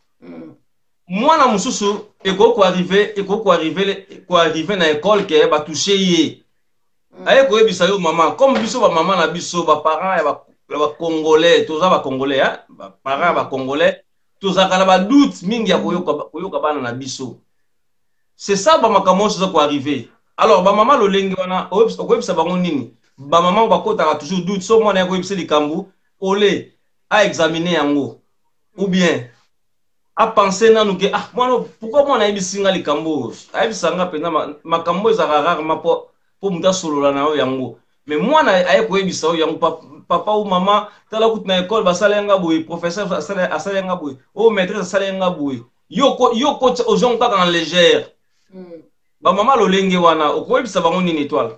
mwana mosusu ekoko arriver na école ke batouche ye aye koyebisa yo mama comme biso ba mama na biso ba parents ya ba congolais toza ba congolais ba parents ya ba congolais toza kala ba doute mingi ya koyoka bana na biso c'est ça ba makambo ça ko arriver alors ba mama lo lengi wana koyebisa bango nini ba mama ba kota toujours doute so mwana ya koyebisa likambu ole a examiner yango ou bien a penser nanu ke ah mwana pourquoi mwana yebisinga likambo ayebisanga pena makambo ezaka rarement po muta solola na yo yango mais mwana aye koyebisa yo yango papa ou maman tala kutu na école basalenga boye professeur asalenga boye o maîtresse asalenga boye yo ko ojongo kaka en légère ba maman lo lenge wana okoyebisa bango nini étoile.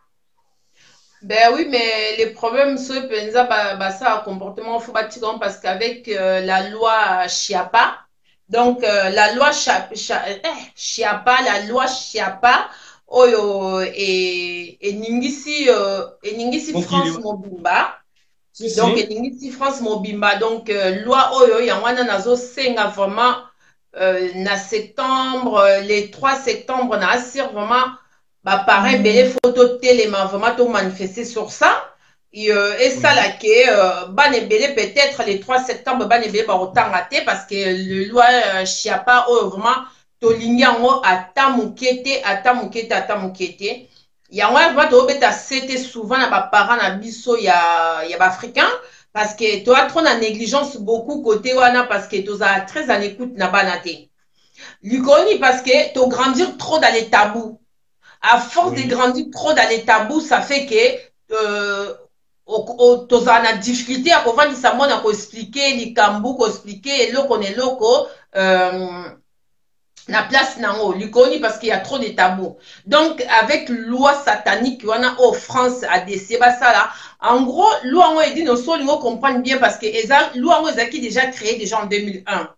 Ben oui, mais les problèmes sur Penza, ça comportement faut bâtir parce qu'avec la loi Chiapa, donc la loi Chiapa, la loi Chiapa, oyo et Ningisi France Mobimba. Donc et Ningisi France Mobimba. Donc loi oyo yangwana nazo senga vraiment na septembre, les 3 septembre na assir vraiment bah pareil les photos télé m'a vraiment tout manifesté sur ça et ça là que banebele peut-être les 3 septembre banebele ba autant raté parce que le loi Chiapa vraiment to linyango atamukete yango va to beta c'était souvent na ba parents na biso ya ba africain parce que tu as trop na négligence beaucoup côté wana parce que tu as très en écoute na banate l'iconi parce que tu grandir trop dans les tabous. À force de grandir trop dans les tabous, ça fait que tu as une difficulté à pouvoir expliquer les cambous, expliquer loco la place nango l'iconi parce qu'il y a trop de tabous. Donc avec loi satanique on a en France à DC ça là en gros loi on dit nos sols on comprend bien parce que loi on qui déjà créé déjà en 2001.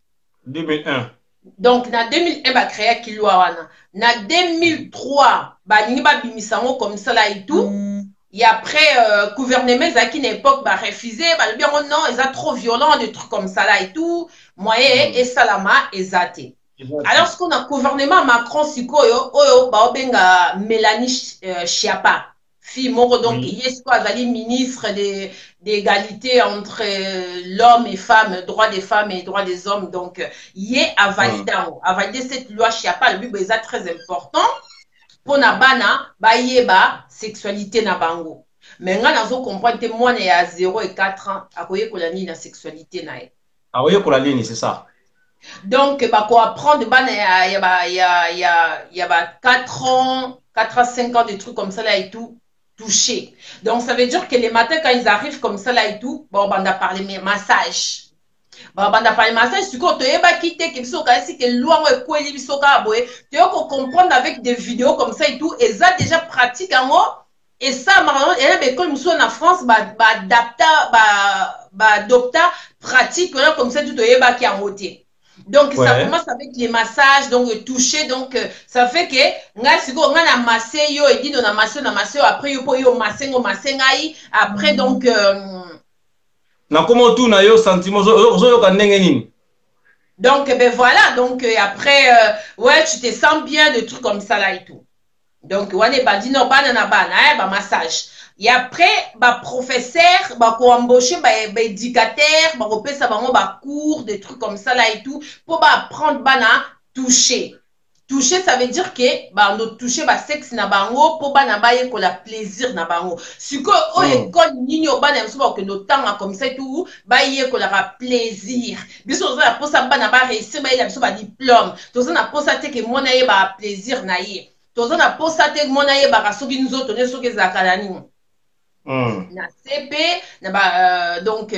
Donc na 2001 ba créé qui loi wana na 2003 ba ningi ba bimisango comme ça là et tout et après gouvernement à une époque ba refusé ba bien non ils sont trop violents des trucs comme ça là et tout moyen et salama ezate. Alors ce qu'on a gouvernement Macron sikoyo oyo ba obenga Mélanie Chiapa fille moko donc yes quoi azali ministre d'égalité entre l'homme et femme, droit des femmes et droit des hommes donc yé a validé cette loi Chiapa le but est très important pour na bana ba yeba sexualité na bango mais nga nazo comprendre moi né à 0 et 4 ans akoye kolani na sexualité na e akoye kolani c'est ça. Donc, bah, quoi apprendre, il y a 4 ans, 4 à 5 ans, des trucs comme ça là et tout, touché. Donc, ça veut dire que les matins, quand ils arrivent comme ça là et tout, bon, on a parlé massage. Bon, on a parlé massage, tu vois, tu as quitté, que le loi est quoi, tu as comprendre avec des vidéos comme ça et tout, et ça déjà pratique en haut. Et ça, maintenant, et comme nous sommes en France, adopta pratique, comme ça, tout est qui en haut. Donc, ça commence avec les massages, donc toucher, donc ça fait que, on a massé, yo, et dit, on a massé, après, yo, massé, après, donc, na comment tout na yo sentiment, donc, ben voilà, donc après, ouais, tu te sens bien, des trucs comme ça là et tout. Donc, on est pas dit, non, massage. Et après, professeur, embaucher, éducateur, repérer ça, cours, des trucs comme ça là et tout, pour apprendre à toucher. Toucher, ça veut dire que, nous toucher, sexe na bango, pour que la plaisir na bango. Si que, école, n'igno, que nos temps, comme ça et tout, que la plaisir. Bien sûr, ça, pour ça, réussir, diplôme. Tout ça, pour ça, que mon aïe, plaisir na yé. Tout ça, pour ça, que mon aïe, soki nous autres, soki zakalani. na CP na donc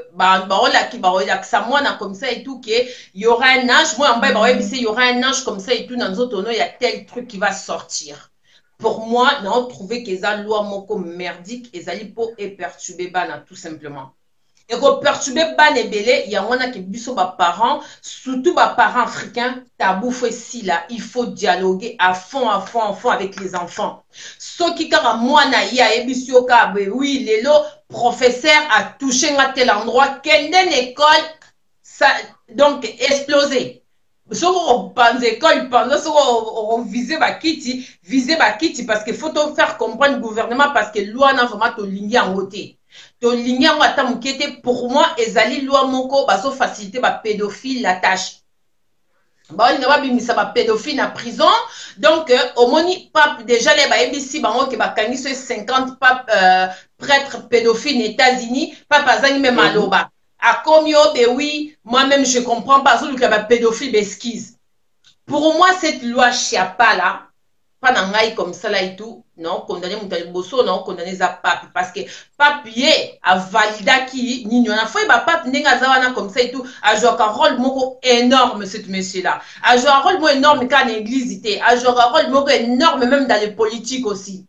ça moi comme ça et tout que il y aura un âge moi en bas il y aura un âge comme ça et tout dans notre il y a tel truc qui va sortir. Pour moi non trouver que ça loi moko merdique et ça pour et perturber bana tout simplement. Et qu'on perturber ban et belé, il y a un qui biso ba parents, surtout ba parents africains, tabou fait si là, il faut dialoguer à fond avec les enfants. Ce qui kara moi na ya e biso ka oui, lelo professeur a touché à tel endroit, quelle école ça donc explosé. So on pense école pendant so on viser ba kiti parce que faut faire comprendre le gouvernement parce que loi na vraiment to ligne en côté. To ligne en ata mukete pour moi ezali loi moko baso faciliter ba pédophile la tâche. Ba on va bimisa ba pédophile en prison donc au moni pape déjà les ba ebisi bango ke ba kangi 50 pape prêtres pédophiles aux États-Unis papa azangi même aloba. À combien ben oui, moi-même je comprends pas ce que la pédophile esquisse. Pour moi cette loi chiapa là, pas dans comme ça là et tout, non condamner Moutali Bosso, non condamner za pape parce que papier a validé qui ni on a fait ba pape n'enga zawana comme ça et tout, a joué un rôle moko énorme cet monsieur là, a joué un rôle moko énorme quand l'église était, a joué un rôle moko énorme même dans les politiques aussi.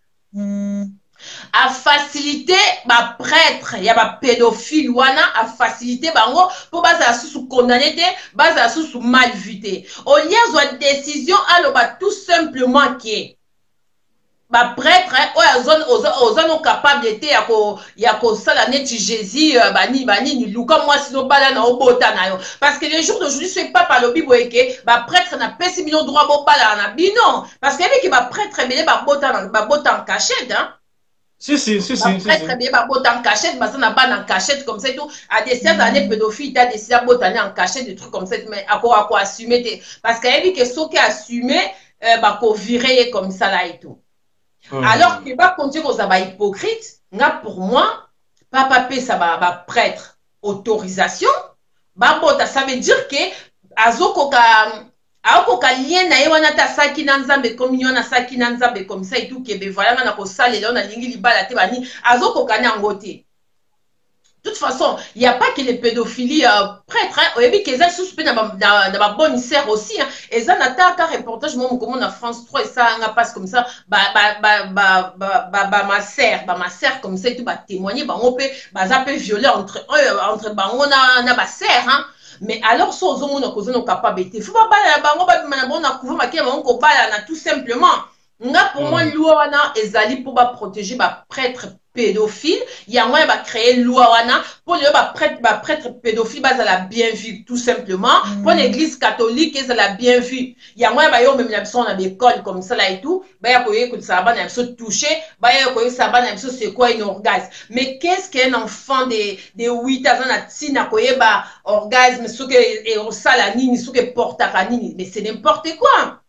A faciliter ba prêtre ya ba pédophile wana a faciliter bango pour baza sous condamné te baza sous mal vu au lieu de décision aloba tout simplement que ba prêtre o zone aux capable te ya ko sala net Jésus bani ni luka moi sino bala na obota na yo parce que les jours d'aujourd'hui c'est pas par le bible que ba prêtre na pesi millions droit bo bala na bino parce que avec ba prêtre belé ba bota en cachette hein. Si. Très bien, bah, en cachette, bah, ça n'a pas en cachette comme ça et tout. À des 16 années, pédophile, tu as décidé de botaner en cachette, des trucs comme ça, mais à quoi assumer. Parce qu'il y a vu que ceux qui assumé, bah, qu'on virait comme ça là et tout. Alors que, bah, continuer qu'on s'est hypocrite, là, pour moi, papa paie ça, bah, prêtre, autorisation, bah, ça veut dire que, azoko aokoka lien na ye wana ta saki na nzambe communion na saki na nzambe comme ça et tout kebe voilà na ko salela na lingi libala te bani azokoka na ngote. De toute façon, il n'y a pas que les pédophiles prêtres, hein. Et puis qu'ils ont suspect dans ma bonne sœur aussi, hein. Et ça n'a pas un reportage, moi, comme en France 3, et ça, on passe comme ça, ma sœur, comme ça, et tout, témoigner, on peut violer entre on a ma sœur, hein. Mais alors, si on a causé nos capables, il faut pas tout simplement. Pour moi, loi ezali pour protéger ma prêtre pédophile. Il y a moyen de créer loi pour le prêtre pédophile, ça la bien vu tout simplement. Pour l'église catholique, ça la bien vu. Il y a moyen de même l'absence dans l'école comme ça là et tout. Il y a que ça va toucher. Il y a que ça va c'est quoi une orgasme. Mais qu'est-ce qu'un enfant de 8 ans a tina ba orgasme, ce que et ça la nini, ce que porte à nini. Mais c'est n'importe quoi.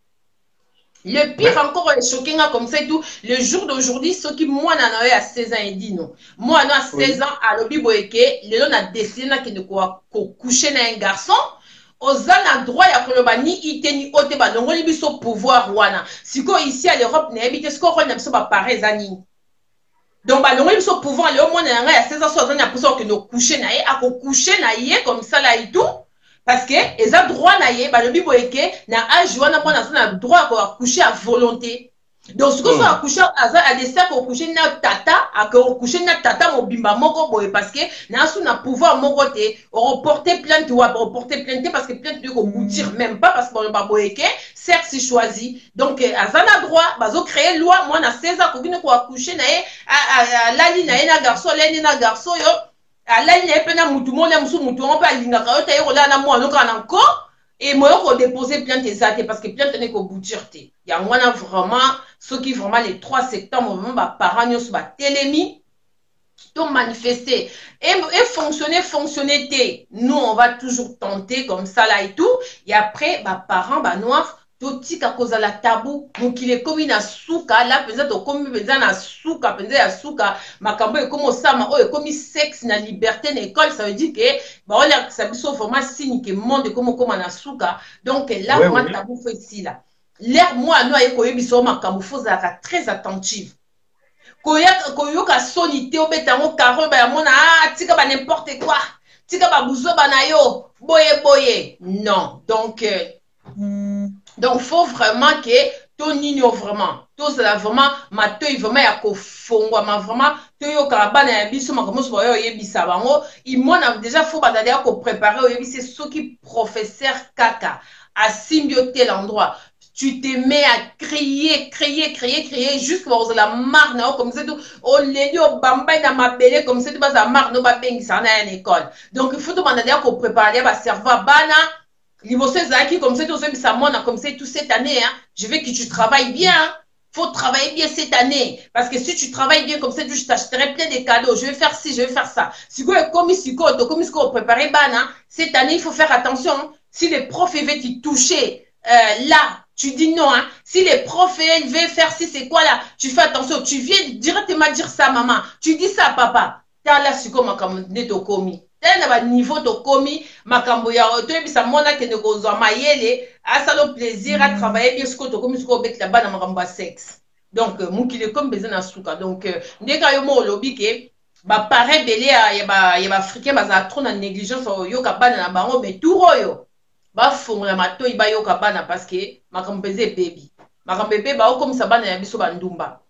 Le pire encore est choquant comme ça et tout. Le jour d'aujourd'hui, ceux qui moi n'en à 16 ans et dit non. Moi à 16 ans à l'obi boyeke, les gens a décidé que de quoi coucher dans un garçon. Aux a droit à que ni iteni ote ba donc on biso pouvoir wana. Si ko ici à l'Europe n'est habité ce qu'on a pas pareil zani. Donc ba donc biso pouvoir le moins à 16 ans 16 ans a pour ça que nous coucher na à coucher na comme ça là et tout. Parce que ils ont droit à y le bibo eke na âge wana mwana na droit à coucher à volonté. Donc ce que soit coucher à des cercles au coucher na tata à coucher na tata mobimba moko boye parce que na sou na pouvoir moko te reporter plainte ou reporter plainte parce que plainte de ko moutir même pas parce que ba boyeke certes si choisi. Donc azana droit bazo créer loi moi na 16 ans ko bino ko coucher na à la ligne na garçon leni na garçon yo ala il y a pena mutu mo na musu mutu on peut alinga ka ta yo la na mo no kana encore et moi ko déposer plainte ezate parce que plainte n'est qu'au bout de il y a moi vraiment ceux qui vraiment les 3 septembre vraiment ba parents nyos ba télémi to manifester et fonctionner té nous on va toujours tenter comme ça là et tout et après ba parents ba noirs totika kozala tabou mokile komi na suka la penza to komi penza na suka penza ya suka makambo e komo sama o e komi sexe na liberté na école ça veut dire que ba on a ça biso vraiment signe que monde komo koma na suka donc là moi tabou fait ici là l'air moi no e koyebi so makambo faut za très attentive koyoka soni te obeta ngo karo ba mona ah tika ba n'importe quoi tika ba buzo ba na yo boye non donc faut vraiment que to nino vraiment to c'est vraiment matoi vraiment ya kofongwa ma vraiment to yo karabana ya biso makomo so yo yebisa bango imona déjà faut batalia ko préparer o yebise soki professeur kaka à symbio tel endroit tu te mets à crier jusqu'à ce que la marne comme ça tout au lélio bamba na mabele comme ça tout bas la marne ba bengisa na l'école donc il faut te demander à préparer ba cerveau bana liboso ezaki comme ça tout ça mona comme ça tout cette année hein je veux que tu travailles bien hein. Faut travailler bien cette année parce que si tu travailles bien comme ça je t'achèterai plein de cadeaux je vais faire ci je vais faire ça si comme ce qu'on préparer bana cette année il faut faire attention hein. Si les profs veulent te toucher là tu dis non, hein. Si les profs veulent faire ci, c'est quoi là? Tu fais attention. Tu viens directement dire ça, maman. Tu dis ça, papa. T'as là, c'est comme makambo de komi. T'as là, niveau de komi, makambo ya oto, bisa mona que ne gozo mayele, a ça le plaisir à travailler bien ce que tu komi, ce que tu là-bas dans makambo sexe. Donc, mon qui est comme besoin d'asuka. Donc, dès qu'il y a au lobby que, bah, pareil, belé, y a africain, bah, ça trop de négligence, yo kabana na bango, mais tout royo. Ba fongola matoi ba yoka bana parce que makampeze baby makampepe ba comme ça bana ya biso bandumba.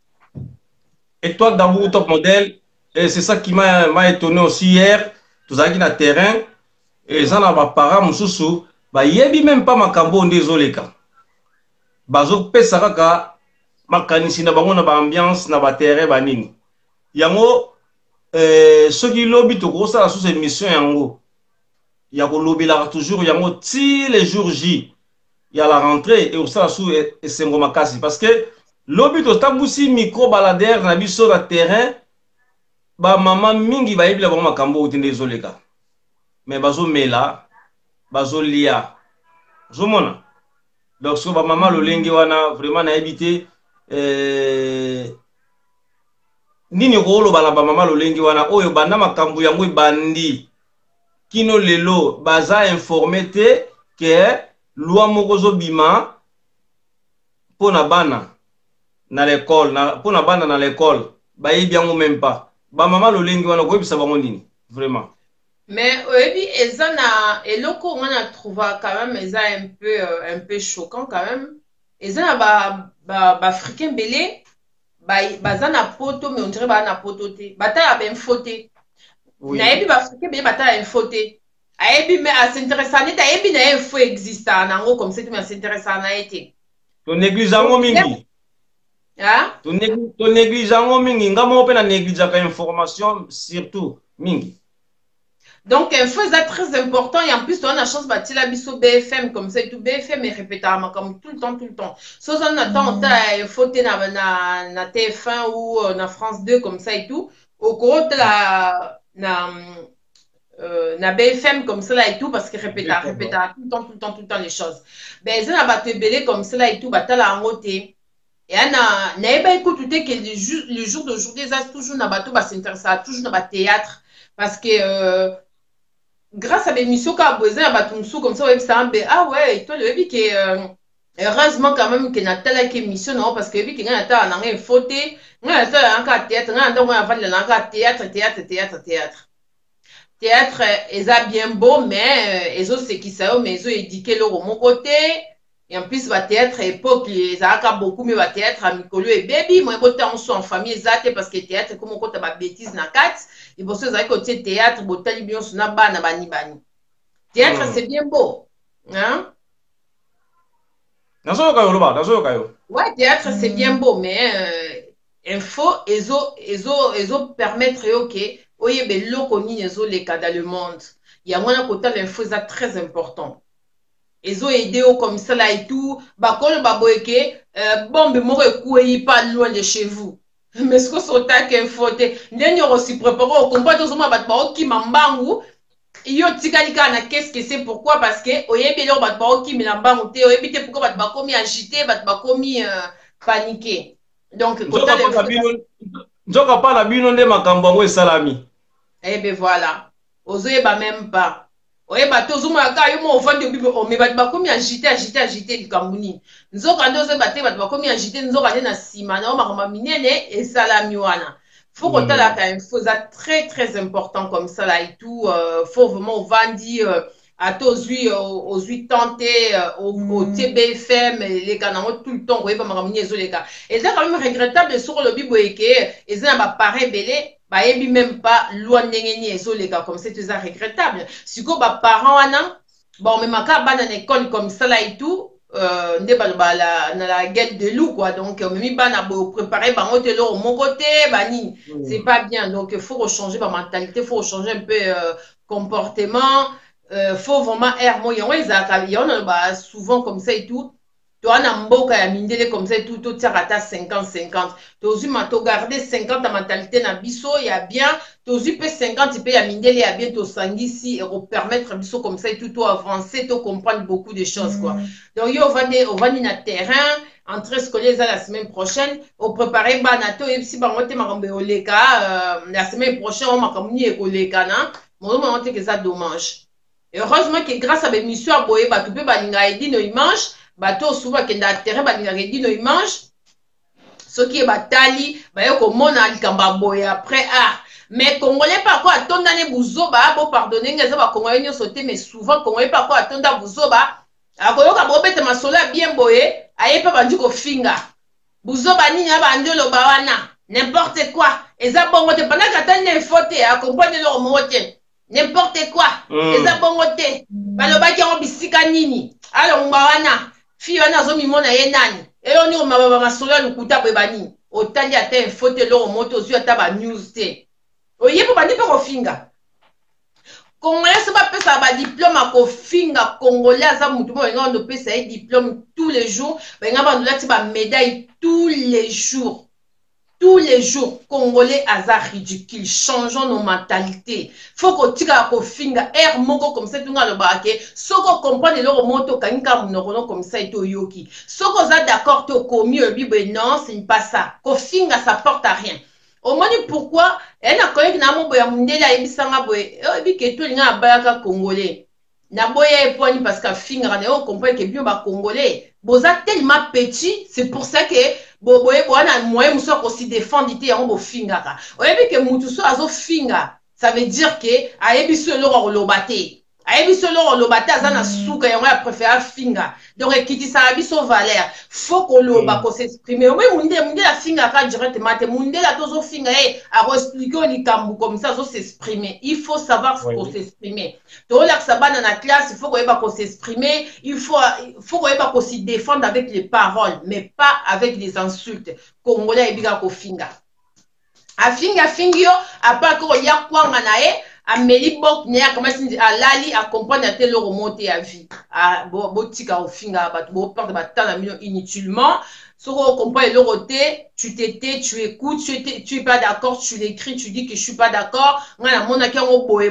Et toi Dambourou top modèle et c'est ça qui m'a étonné aussi hier tous aquí na terrain et ça na ba parents mususu ba yebi même pas makambo ndezoleka bazo pesa kaka makanisi na bango na ba ambiance na ba terrain ba nini yango soki lobi to ko sala sous émission yango il y a toujours ti les jours J il y a la rentrée et ça sous et c'est makasi parce que lobby to tambusi micro baladère na biso na terrain ba maman mingi ba yebila ba makambo utinde zoleka mais bazo mela bazo lia zomona donc so ba maman lolenge wana vraiment na éviter nini ko lo bala ba maman lolenge wana oyo banda makambo yango bandi kino lelo baza informé te que loi mokozo bima pona bana na l'école na pona bana na l'école ba yebiango même pas ba mama lolengi wana ko bisa bango nini vraiment mais oyebi ezana eloko on a trouvé quand même eza un peu choquant quand même ezana ba africain belé baza na poto mais on dirait ba na poto te bata ya ben faute. Oui. Naebi ba africain be bata info te. Aebi mais à s'intéresser na aebi na info existe nango comme ça mais s'intéresser na été. To négligeant mingi. Hein? To négligeant mingi ngamo pe na négligeant ka information surtout mingi. Donc info est très important et en plus on a la chance bâtir la biso BFM comme ça et tout BFM est répétable comme tout le temps. Sauf on attend info te na TF1 ou na France 2 comme ça et tout. Au cours de na BFM comme ça là et tout parce que répète tout le temps les choses ben ça na bato belé comme ça là et tout batala en côté et na eba écoute que le jour d'aujourd'hui ça toujours na bato s'intéresser toujours na ba théâtre parce que grâce à l'émission qu'a besoin bato msou comme ça ça ah ouais toi le bi que heureusement quand même que na telle émission non parce que bi que na ta na ngé faute na ta en théâtre na ndo moi avant na théâtre est bien beau mais ils ont ce qui ça mais ils ont éduqué leur mon côté et en plus va théâtre époque ils ont beaucoup mais va théâtre amicolo et baby moi côté on soit en famille exacte parce que théâtre comme côté ba bêtise na quatre et pour ça ils côté théâtre botali bien sur na bana bani théâtre c'est bien beau hein ouais théâtre c'est bien beau mais info ils ont permettre OK oye beloko nini ezoleka dans le monde ya mwana kota l'info est très important ezo aider comme ça là et tout bakolo baboyeke bombe moko ekuei pas loin de chez vous mais ce que sota que info te ndeni aussi préparer au combat tout sama bat ba okima mbangu yo tikalika na qu'est-ce que c'est pourquoi parce que oyebi lo bat ba okima mbangu te oyebi te pourquoi bat ba komi agité bat ba komi paniqué donc kota l'info Njoka pa na bino nde makambo ngo esalami. Eh ben voilà. Ozoyeba même pas. oye bato ozomaka yo mo ofandi obibe ome bato bakomi agite likambo nini nzoka nde ozoyeba te bato bakomi agite nzoka nde na nsima na yo makambo minene esalami wana faut kotalaka info eza très très important comme ça là et tout faut vraiment ovandi ata ozwi tante otie BFM eleka nango tout le temps koyeba makambo nini ezoleka eza quand même regrettable soki olobi boye ke eza na baparent ebele bayebi même pas loi ndenge nini ezoleka comme ça eza regrettable sikoyo baparent wana baomemaka bana na école comme ça là et tout nde baloba na la guerre de loup quoi donc omemi bana préparer bango te loro moko te banini c'est pas bien donc il faut changer ba mentalité faut changer un peu comportement faut vraiment air mo yango ezalaka yango ba souvent comme ça et tout toi na mboka ya mindele comme ça et tout totiaka ata 50-50 tozwi ma togarde 50 ya mentalité na biso ya bien tozwi mpe 50 mpe ya mindele ya bien tosangisi ekopermettre biso comme ça et tout to avancer to comprendre beaucoup de choses quoi donc yo ovandi na terrain entrée scolaire eza la semaine prochaine opréparer bana to oyebisi bango te makambo eoleka la semaine prochaine o makambo nini ekoleka na mozomongo te ke eza dommage heureusement que grâce à bémission ya boye bato mpe balingaka edino imanche bato osuba bakenda na terrain balingaka edino imanche soki batali baye komona likambo ya boye après mais congolais pa ko atondane buzoba bo pardonner ngeza ba congolais nyonso te mais souvent congolais pa ko atonda buzoba akoyoka bobete masolo ya bien boye aye pa bandi kofinga buzoba nini ya bandolo ba wana n'importe quoi eza bongo te pendant que tane faute a comprendre le mot te n'importe quoi eza bongo te balobaki yango bisika nini alongba wana fi wana azomimona ye nani eyoni omababa masolo ya lukuta boye banini otali ata info te loro moto ozwi ata banews te oye mpo bandi mpe kofinga congolais so bapesa badiplôme akofinga congolais aza mutu mo balinga bando opesa ye diplôme tous les jours balinga bando lati bamédaille tous les jours congolais aza ridicule changeons nos mentalités faut kotika kofinga air moko comme ça tunga lobaka ke soko comprendre loro moto kangika munokono comme ça eto yoki soko oza d'accord to komi obibo non c'est pas ça kofinga ça porte à rien au moins pourquoi elle na koyeki na mo boya mundele ayebisanga boye oyebi ke to linga abayaka congolais na boya eponi parce que finga na yo comprendre que bien ba congolais boza tellement petit c'est pour ça que boye boana moyen muso ko si défendre te yango bo fingaka oyebi ke mutu so azo finga ça veut dire que ayebi so loro lobate ayebi so loro lobate azana suka yango ya préférer finga donc ekitisa biso valeur faut ko loba ko s'exprimer oui munde la finga ka directement te munde la tozo finga a expliquer likambu comme ça zo s'exprimer il faut savoir ko s'exprimer to la sabana na classe il faut ko yeba ko s'exprimer il faut ko yeba ko se défendre avec les paroles mais pas avec les insultes congolais ebika ko finga afinga fingio apa ko ya kwanga na ameli bok ne akamasi alali a comprendre ate le remonter à vie botika ofinga bato bo perdre batana million inutilement soko comprendre le roté tu t'étais tu écoutes tu es pas d'accord tu l'écris tu dis que je suis pas d'accord ngana mona ki ngo boye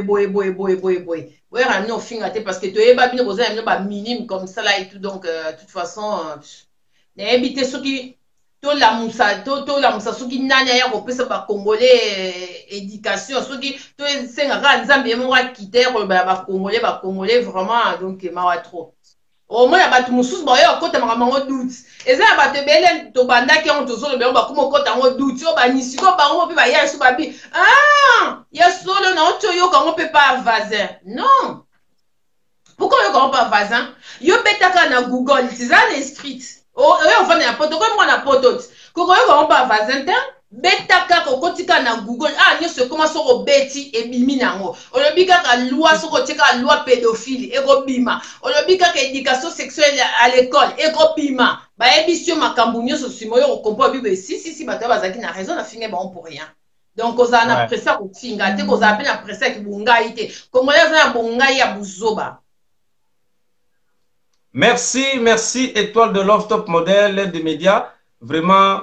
ouais ramener ofinga te parce que to yeba bino boza ba minime comme ça là et tout donc de toute façon n'habiter ceux qui to la musa soki nani aya kopesa ba congolais éducation soki to sengaka nzambe ye moko akite ba congolais vraiment donc mawa trop au moins bato mususu baoye okota makambo doute eza ya bato ebele tobandaki yango tozoloba yango bakoma okota yango doute oyo banisiko bango mpe baya so babi ya solo na oti oyoka yango mpe pa vasin non pourquoi oyoka yango pa vasin yo betaka na google tiza na esprit oyo ofanda na poto koyo mwana poto ti kokoyoka yango pa vasin te beta kaka okotika na google nyonso ekoma soko obeti ebimi nango olobi kaka loi soko otie kaka loi pédophile ekobima olobi kaka éducation sexuelle à l'école ekobima bayebisi yo makambo nyonso nsima oyo okompo obibo si bato bazalaki na raison na finge bango pour rien donc kozala na presse ya kofinga te kozala mpe na presse ya kibongai te kongolais aza na bongai ya buzoba. Merci Étoile de Love Top Model, l'aide des médias. Vraiment,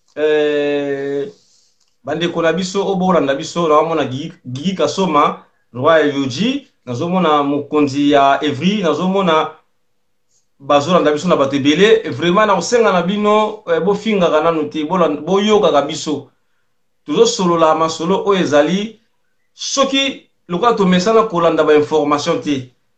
bande konabiso obola nabiso na mona Gigi Kasoma, roi Yoji, nazomona mokonzi ya Evry, nazomona bazola nabiso na batebele, vraiment na osenga na bino bo finga kana nuti bo yoka kabiso. Toujours solo la masolo o ezali soki loka to mesana kolanda ba information te.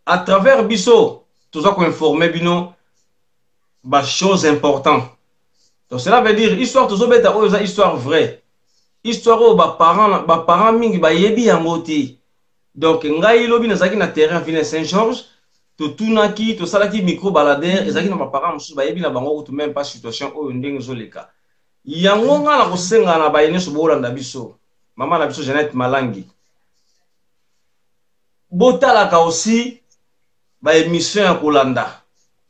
à travers biso tout ça qu'on informer bino ba chose importante. Donc cela veut dire histoire tout ça beta o histoire vraie. Histoire o ba parents mingi ba yebi yango te. Donc ngai lobi nazaki na terrain Ville Saint-Georges to tunaki to salaki micro baladeur ezaki na ba parents mususu ba yebi na bango to même pas situation o ndenge zoleka. Yango nga na kosenga na ba ine so bolanda biso. Mama na biso Jeannette Malangi. Botalaka aussi ba émission ya kolanda.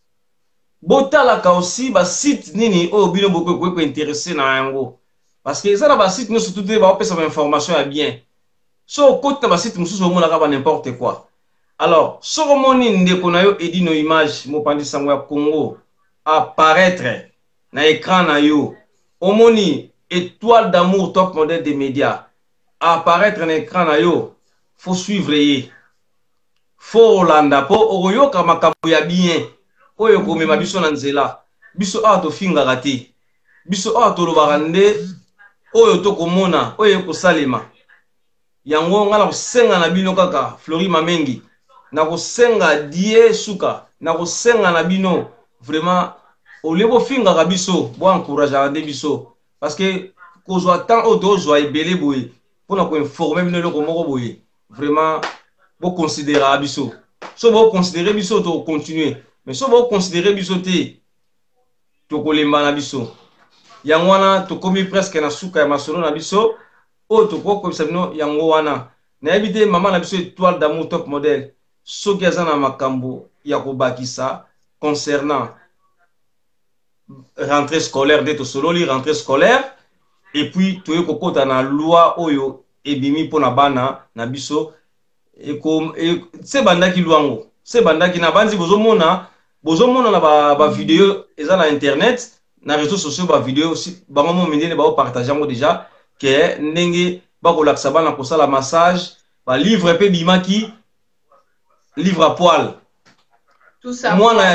Botalaka aussi ba site nini o bino boko ko intéressé na yango. Parce que ça na ba site no surtout ba opesa ba information ya bien. So côté na ba site mususu o mona ka ba n'importe quoi. Alors, so moni ndeko na yo edi no image mo pandi sango ya Congo apparaître na écran na yo. Omoni étoile d'amour top modèle des médias apparaître na écran na yo. Faut suivre ye. Faut landa po oyoka makambo ya bien. Oyo komema biso na nzela. Biso a to finga gati. Biso a to lobaka nde oyo to komona, oyo ko salema. Yango ngala kosenga na bino kaka Flori Mamengi. Na kosenga die suka, na kosenga na bino vraiment au lebo finga ka biso, bo encourager de biso parce que kozwa tant auto zwa ebele boye pour na ko informer bino loko moko boye. Vraiment bo considérer biso. So bo considérer biso to continuer. Mais so bo considérer biso te to kolemba na biso. Yango wana to komi presque na suka ya masolo na biso o to ko ko sabino yango wana. Na ebite mama na biso étoile d'amour top modèle. Soki azana makambo ya kobakisa concernant rentrée scolaire de to sololi rentrée scolaire et puis to kokota na loi oyo ebimi pona bana na biso et comme c'est bandaki luango c'est bandaki na banzi bozomona na ba vidéo eza na internet na réseaux sociaux ba vidéo aussi ba momo mindene ba partager ngo déjà que ndenge ba ko laksa bana ko sala massage ba livre pe bimaki livre à poil. Tout ça. Moi, on a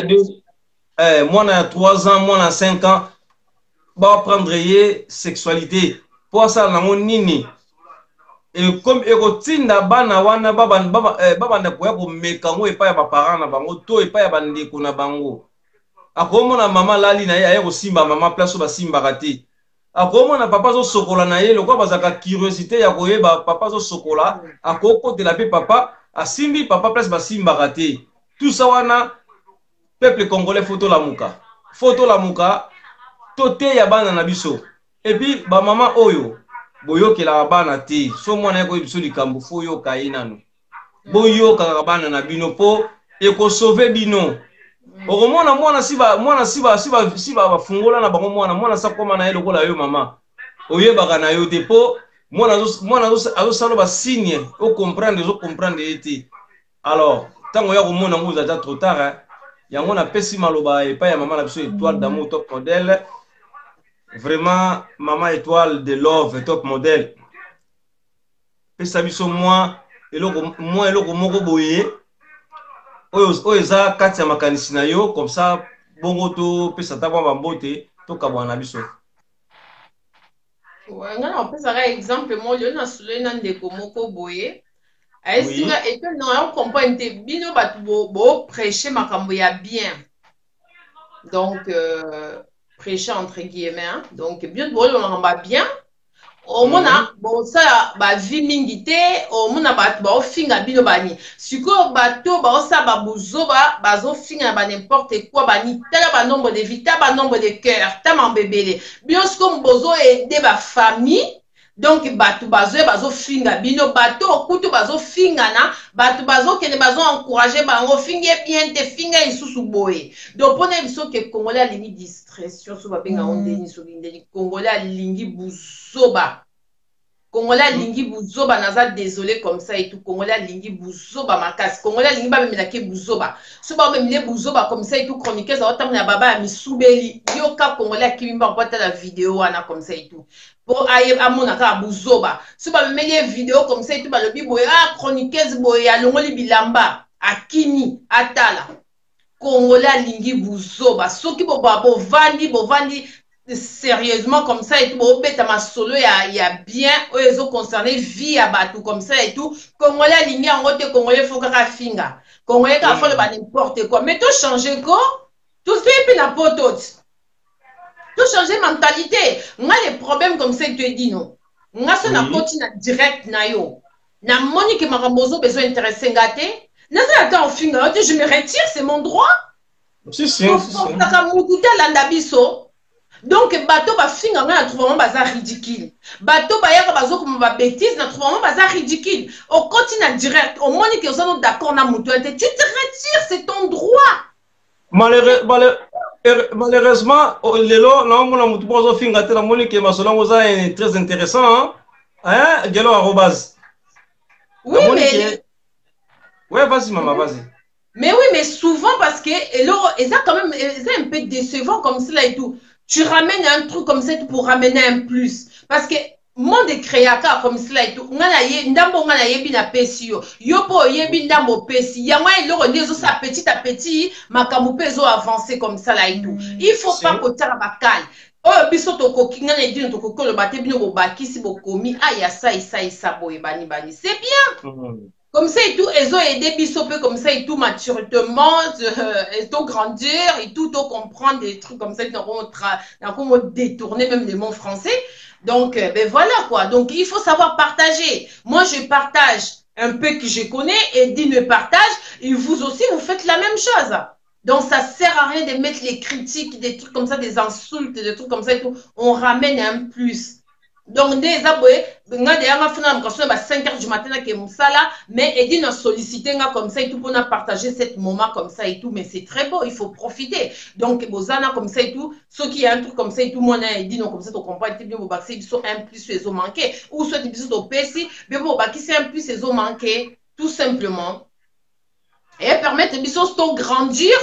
3 ans, moi, on a 5 ans. Bah, prendre sexualité. Pour ça, on a nini. Et comme erotinda bana wana baba na koya ko mekango epa ya ba parents na bango to epa ya bandeko na bango. Akomo na mama lali na ye aye ko simba mama place ba simba kati. Akomo na papa zo sokola na ye lokwa bazaka curiosité ya koyeba papa zo sokola akoko de la pe papa asimbi papa place basimba raté. Tout ça wana peuple congolais photo la muka tote ya bana na biso. Et puis ba mama oyo boyoke la bana te so mwana ko biso likambo fo yo kainano boyoka bana na bino po e ko sauver bino. Okomona mwana siba bafungola na bango mwana sa koma na ye lokola yo mama oyebaka na yo te po mwana azosala ba signe o comprendre ete. Alors tango ya komona ngo za trop tard hein. Yango na pesi maloba epa ya mama na biso étoile d'amour top modèle. Vraiment maman étoile de love top modèle. Pesa biso moi eloko moko boye oyo eza kati ya makanisi na yo comme ça bongo to pesa ta kwa mbote to kabwana biso. Ouais, on peut faire exemple moi je na solo na ndeko moko boye. Ayesinga et que non on comprend te bino ba bo prêcher makambo ya bien. Donc prêcher entre guillemets hein? Donc bien bo on va bien. Au mona bon ça ba vie mingi te au mona ba finga bino bani siko bato ba osa ba buzoba bazo finga ba n'importe quoi bani tala ba nombre de vie ta ba nombre de cœur ta mambebele bien siko mbozo aider ba famille. Donc bazo finga bino bato okutu bazo finga na bato bazo kene bazo encourager bango finge bien te finga isusu boye. Donc pona biso ke Congolais lingi discrétion so ba benga ondeni so lindeni Congolais lingi buzoba. Congolais lingi buzoba naza désolé comme ça et tout Congolais lingi buzoba makasi Congolais lingi ba memela ke buzoba. So ba memele buzoba comme ça et tout chroniqueuse za otamna baba ya misubeli yo ka Congolais kimba pota la vidéo wana comme ça et tout. Pour aye amona ka buzoba so ba memele vidéo comme ça et tout ba lobi boya chroniqueuse boya longoli bilamba akini atala Congolais lingi buzoba soki bo vandi sérieusement comme ça et tout bo beta masolo ya bien oyezo concerner vie ya batou comme ça et tout Congolais lingi angote Congolais faut ka finga Congolais qui a fait n'importe quoi. Mais tout changer quoi? Tout ce qui est na potot. Tout changer mentalité. On a des problèmes comme ça, tu dis non. On a ça na côté na direct na yo. Na moni que ma ramozo besoin intéressé ngate. Na ça attends fin je me retire, c'est mon droit. Si. Donc bateau ba finga na trouver bazar ridicule. Bateau ba yaka bazo comme ba bêtise na trouver bazar ridicule. Au continent direct, au moni que vous d'accord na mutuelle, tu te retires, c'est ton droit. Malheureusement, lelo na mona mutu bozo finga te na moni que masola ngoza est très intéressant hein. Gelo arobase. Oui mais ouais, vas-y maman, vas-y. Mais oui, mais souvent parce que ça quand même c'est un peu décevant comme cela et tout. Tu ramènes un truc comme ça pour ramener un plus. Parce que monde de créaka comme cela et tout. Ndambo ngana yebi na pesi yo. Yopo yebi ndambo pesi. Yangwa eloro nezo sa petit à petit makamu pezo avancer comme ça là et tout. Il faut pas kotara bakal. Oh biso toko kinga na edino toko kolo bate bino bo bakisi bo komi aya ça boye bani. C'est bien. Comme ça et tout, ils ont aidé Bissot comme ça et tout, maturement, et tout grandir, et tout comprendre des trucs comme ça, comment détourner même les mots français. Donc, ben voilà quoi. Donc, il faut savoir partager. Moi, je partage un peu que je connais, et Dine partage, et vous aussi, vous faites la même chose. Donc, ça sert à rien de mettre les critiques, des trucs comme ça, des insultes, des trucs comme ça et tout. On ramène un plus. Donc, des abonnés, on a des gens 5 heures du matin, mais ils nous solliciter comme ça et tout pour partager ce moment comme ça et tout. Mais c'est très beau, il faut profiter. Donc, Bozana comme ça et tout, ceux qui ont un truc comme ça et tout, moi, on dit non comme ça, tu comprends, ils sont un plus, ils ont manqué. Ou soit ils sont au PC, mais bon, c'est un plus, ils ont manqué, tout simplement. Et permettre de grandir,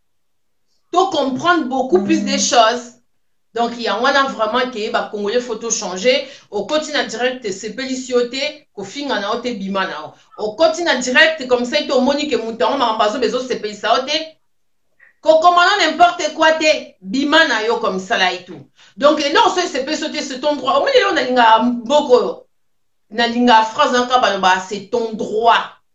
de comprendre beaucoup plus des choses. Donc, il y a vraiment qui est Congolais photo changer. Au continent direct, c'est pélicioté. Au fin, on a été bimana. Au continent direct, comme ça, il y a Monique Mouton, on a besoin de se payer ça. Comment n'importe quoi, bimana yo comme ça là et tout. Donc, là, on se peut sauter, c'est ton droit. Au moins, on a beaucoup. Nalinga phrase c'est ton droit.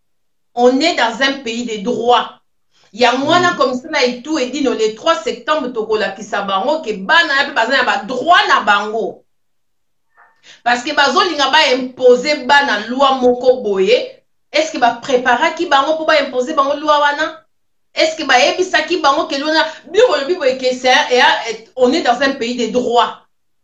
On est dans un pays des droits. Il y a moins comme ça et tout, et dit le 3 septembre, tokola kisabango, que bana ba droit na bango. Parce que bazo linga ba imposer bana loi moko boye, est-ce que ba préparer ki bango pour ba imposer bango loi wana? Est-ce que ba ebisa ki bango ke lona bibo que c'est on est dans un pays des droits.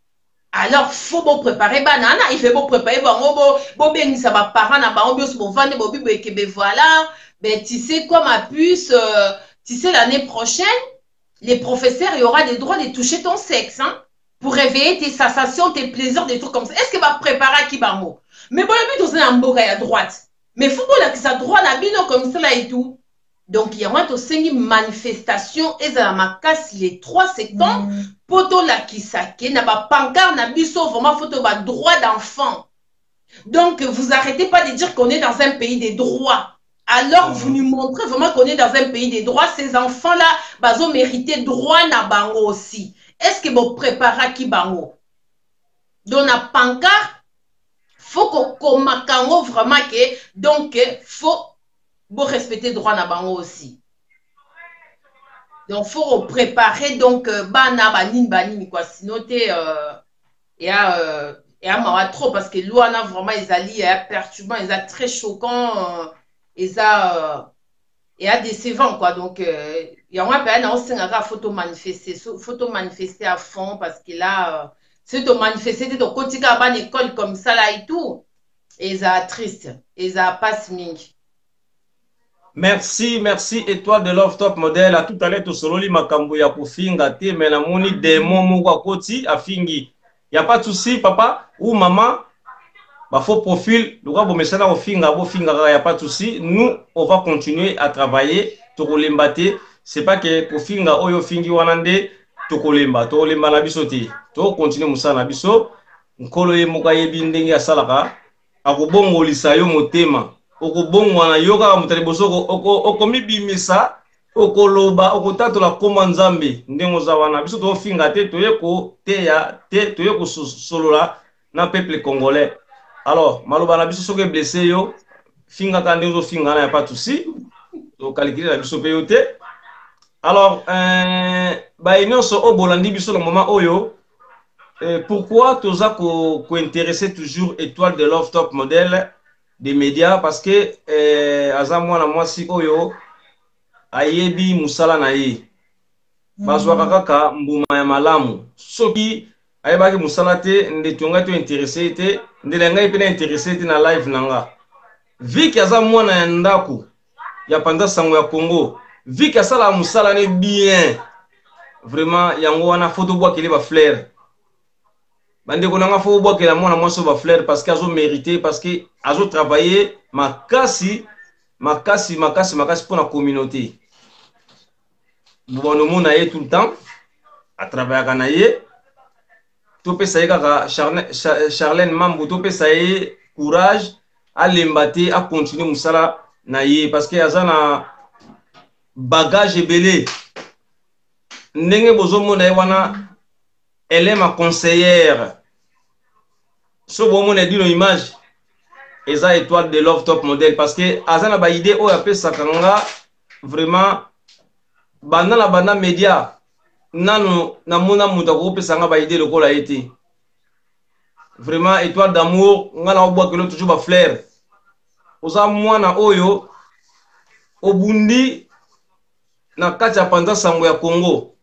Alors faut bon préparer banana, il fait bon préparer bango bo benisa ba parents na bango bios bo vendre bo bibo ke be voilà. Ben, tu sais quoi, ma puce, tu sais, l'année prochaine, les professeurs, il y aura des droits de toucher ton sexe, hein, pour réveiller tes sensations, tes plaisirs, des trucs comme ça. Est-ce que va préparer à qui bango? Mais bon, le but, c'est un beau à droite. Mais il faut que ça droit la bino comme ça là et tout. Donc, il y a aussi une manifestation, et ça m'a cassé les 3 septembre, poto la kisake, n'a pas pancarte, n'a biso, vraiment, photo, droit d'enfant. Donc, vous arrêtez pas de dire qu'on est dans un pays des droits. Alors, vous nous montrez vraiment qu'on est dans un pays des droits. Ces enfants-là, ils ont mérité droit na bango aussi. Est-ce que vous préparez à qui bango? Donc, la pancarte, faut qu'on makango vraiment que, donc, faut respecter droit na bango aussi. Donc, faut préparer, donc, bana, banini, quoi. Sinon, il y a mawa trop, parce que l'ouana, vraiment, ils allient, il y a perturbant, ils sont très choquants. Et ça décevant quoi. Donc il y a un aussi photo manifester à fond parce que là c'est de manifester de continuer à une école comme ça là et tout et ça triste et ça passe ming. Merci Étoile de Love Top Model. À tout à l'heure, tu sololi makambo ya kufinga te mais na moni démon moko koti afingi. Y a pas de souci papa ou maman. Faux profil, il n'y a pas de souci. Nous, on va continuer à travailler. C'est pas que pour finga oyo fingi wanande tokolemba na biso te. To continuer musa na biso. Nkolo ye moka ye bindenge asalaka. Akobongo lisayo motema. Okobongo na yoka mutali bosoko okomi bimisa okoloba okotatola koma nzambe ndengo za wana biso to finga te toyeko toyeko solola na peuple congolais. Alors, maloba na biso soke blessé yo, finga kande zo finga na ya pas de souci. to calculer la biso payoté. Alors ba nyonso o bolandi biso le moment oyo pourquoi toza ko intéresser toujours Étoile de Love Top Model des médias parce que aza mwana mwasi oyo ayebi musala na ye bazwaka kaka mbuma ya malamu soki ayebaki musala te ndeko ngai to intéressé te ndela ngai pe na intéressé te na live nanga viki aza mwana ya ndako ya Panza Sango ya Congo viki asala musala ne bien vraiment yango wana photo bwa kele ba fleur bandeko nanga fo bwa kele mwana mwasi ba fleur parce que azo mérité parce que azo travailler makasi pour la communauté. Bon, nous on a tout le temps à travers Ganaye. Tout peut ça Charlène Mambo, tout peut ça courage à l'embatter, à continuer Moussala naye parce que azana bagage belé. Nenge bozo mo naye wana elle est ma conseillère. So bon mon dit nos images. Eza Étoile de Love Top Model parce que azana ba idée o appelle sakanga vraiment banda la banda média nano na mona muta ko pe sanga ba idée le kola été vraiment Étoile d'amour ngala obwa que toujours ba fleur oza mwana oyo obundi na kati ya Panza Sango ya Congo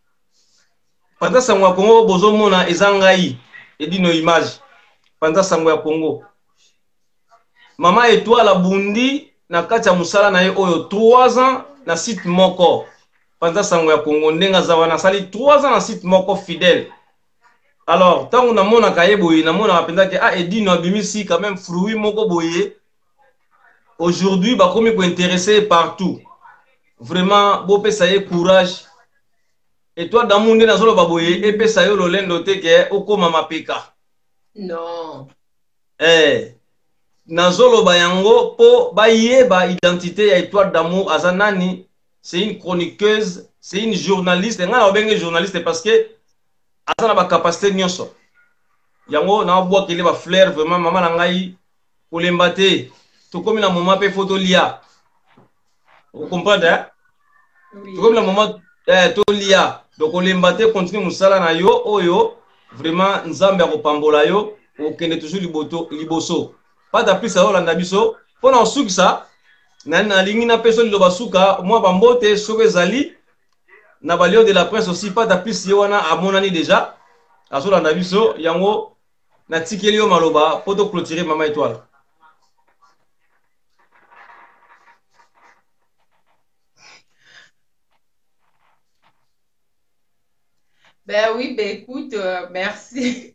Panza Sango ya Congo bozo mona ezangai edi no image Panza Sango ya Congo Mama Étoile a bundi na kati ya musala na ye oyo 3 ans na site moko Panza Sango ya Congo ndenga zawana sali 3 ans na site moko fidèle. Alors tangu na mona kaye boye na mona apenda ke edi no abimisi quand même fruit moko boye. Aujourd'hui ba komi ko intéressé partout. Vraiment bo pesa ye courage. Étoile d'amour ndena zolo ba boye e pesa yo lolendo te ke okoma mapeka. Non. Nazolo bayango po bayeba identité ya Étoile d'amour azanani c'est une chroniqueuse c'est une journaliste nga obenge journaliste parce que azana ba capacité nyonso yango na bwa kele ba fleur vraiment mama na ngai kolemba te to komi na moment pe photo lia vous comprenez hein Oui. to komi na moment to lia donc kolemba te continue musala na yo oyo vraiment nzambe akopambola yo okende toujours liboso pas d'appui ça olanda biso pona osukisa na lingi na peso liloba suka moi bambote soke zali na balio de la presse aussi pas d'appui si wana amonani déjà azolanda biso yango na tikeli yo maloba poto clôturer Mama Étoile. Ben oui, ben écoute, merci.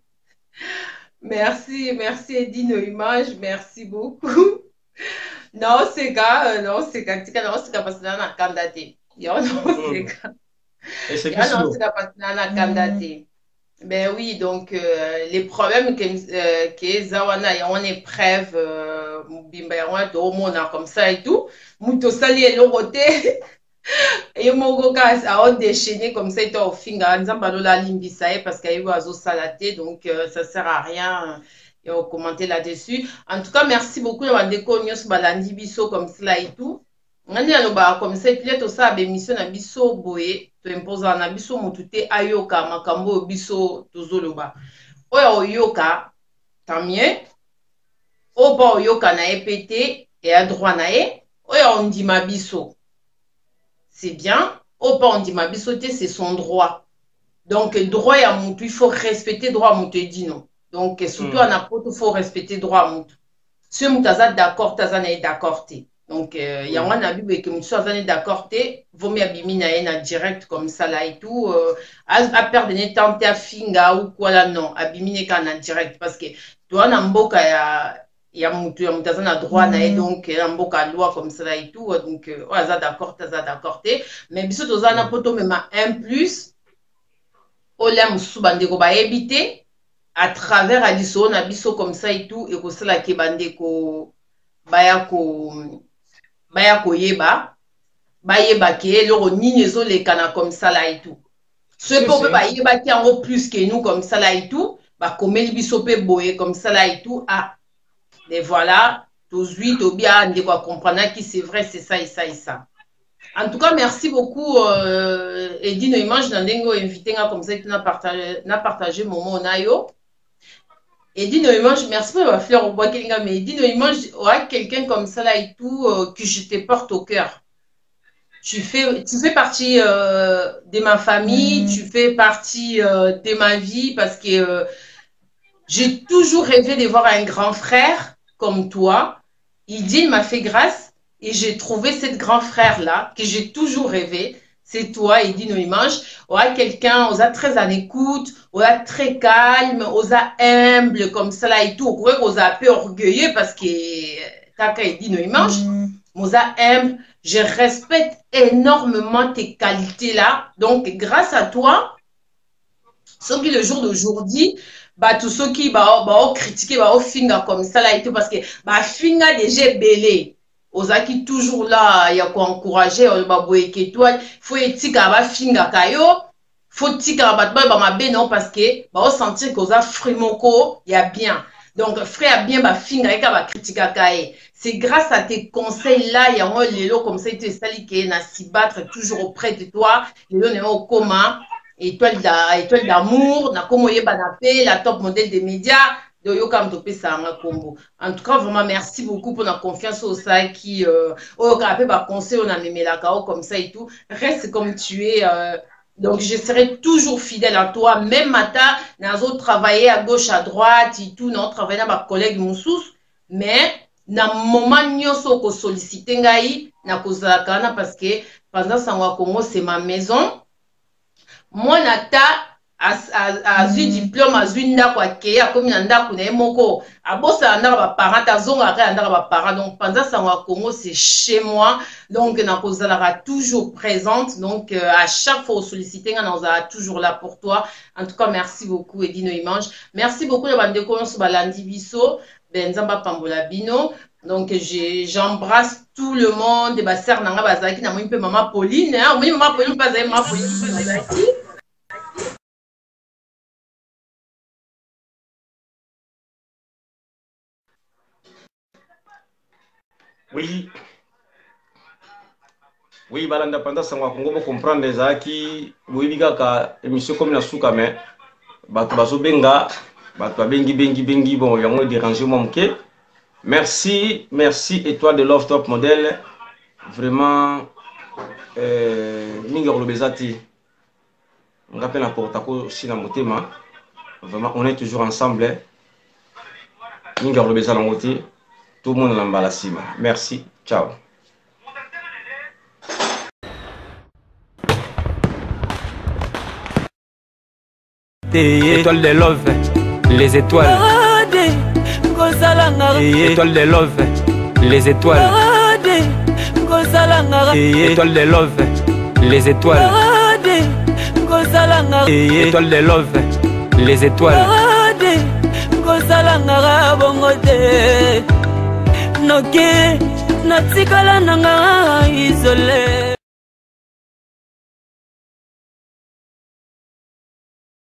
Merci Eddie no image, merci beaucoup. Non, c'est gars, non, c'est gars, parce que na candidaté. Yo non, c'est gars. Et c'est Non, c'est parce que na candidaté. Ben oui, donc les problèmes que Zawana y on est preuve bimba ya to mona comme ça et tout. Muto sali et l'oroté. Et mon gars a déchaîné comme ça et au finga nzamba la limbisa parce qu'il y a eu salaté donc ça sert à rien et on commenter là-dessus. En tout cas, merci beaucoup à Wandeko Nyos balandi biso comme cela et tout. Ngani aloba comme ça et puis tout ça bémission na biso boye to imposer na biso mutute ayoka makambo biso tozoloba. Oyo yoka tant mieux. Oba oyoka na EPT et à droit na e. Oyo on dit ma biso. C'est bien. Au pas on dit ma bisoté, c'est son droit. Donc, droit à moutou, il faut respecter droit à moutou, dit non. Donc, surtout en apôtre, il faut respecter droit à moutou. Si moutou est d'accord, t'as n'est d'accord. Donc, il y a un avis que moutou est d'accord, vaut mieux abîmer na direct comme ça là et tout. À perdre des temps, à finga ou quoi là, non. Abîmer na direct parce que toi, on a mboka il y a moutou a droit na donc un beau loi comme ça et tout donc ça d'accord mais biso toza na poto même un plus olem subandeko ba éviter à travers aliso na biso comme ça et tout et ko sala ke bandeko baya ko yeba ke loro nini zo le kana comme ça là et tout ce pour ba yeba ki en plus que nous comme ça là et tout ba komeli biso pe boye comme ça là et tout ah. Et voilà, Tozui, Tobia, on va comprendre qui c'est vrai, c'est ça et ça et ça. En tout cas, merci beaucoup, Eddie Neumann, Nandengo, invité comme ça, tu as partagé mon mot nayo. Eddie Neumann, merci pour ma fleur au bois, mais Eddie Neumann, quelqu'un comme ça là et tout, que je te porte au cœur. Tu fais partie de ma famille, tu fais partie de ma vie parce que j'ai toujours rêvé de voir un grand frère comme toi. Il m'a fait grâce et j'ai trouvé ce grand frère-là que j'ai toujours rêvé. C'est toi, Eddie Neumann. On a quelqu'un, on a très à l'écoute, on a très calme, on a humble comme ça là et tout. On pourrait qu'on a un peu orgueilleux parce que Kaka Eddie Neumann, on a humble. Je respecte énormément tes qualités-là. Donc, grâce à toi, sauf que le jour d'aujourd'hui, bah, tous ceux qui ont critiqué, bah, finga comme ça là et tout, parce que bah, finga déjà belé. Ozaki toujours là, il y a quoi encourager, bah, boyeke toi, faut etika ba finga kayo, faut tika ba ma non parce que bah, on sentir que oza frimoko, il y a bien. Donc, frère, bien, bah, finga et ba critica kaye. C'est grâce à tes conseils là, il y a un lélo comme ça, il te sali qui na si battre toujours auprès de toi, lélo n'est au coma. Étoile d'amour, na komo yeba na paix, la top modèle des médias, de Yokam Topé Saranga Combo. En tout cas, vraiment, merci beaucoup pour la confiance au sein qui, au capé, bah, conseil, on a mis la kao comme ça et tout. Reste comme tu es, donc je serai toujours fidèle à toi, même matin, nous travailler à gauche, à droite et tout, nous travailler avec ma collègue Moussous, mais, na moment nyoso ko solliciter ngai, na kozakana parce que, pendant Sangwa Congo, c'est ma maison. Moi, nata, a eu diplôme, a eu ndako ake, a comme ndako na moko, a bossa ndako ba parents, a zonga ka ndako ba parents. Donc pendant Sangwa Congo, c'est chez moi. Donc na kozalaka toujours présente. Donc à chaque fois solliciter, on sera toujours là pour toi. En tout cas, merci beaucoup Eddie Neumann. Merci beaucoup les bande sur balandi biso, benzamba pambola bino. Donc j'embrasse tout le monde, ba sœur nanga bazaki na moi un peu maman Pauline, hein, oui maman Pauline pas maman Pauline bazaki. Oui. Oui, l'indépendance, on va comprendre les acquis. Oui, ka émission comme la souka, mais bato benga, bato bengi, bon, il y a moins dérangé mon quai. Merci, Étoile de Love Top Model. Vraiment, Minga Robezati. On rappelle un portaco Sinamotema. Vraiment, on est toujours ensemble. Minga Robezati Langote. Tout le monde l'a cima. Merci, ciao. Étoile de Love, les étoiles. Étoile de Love, les étoiles. Étoile de Love, les étoiles. Étoile de Love, les étoiles. Noki, natikala nanga isolé.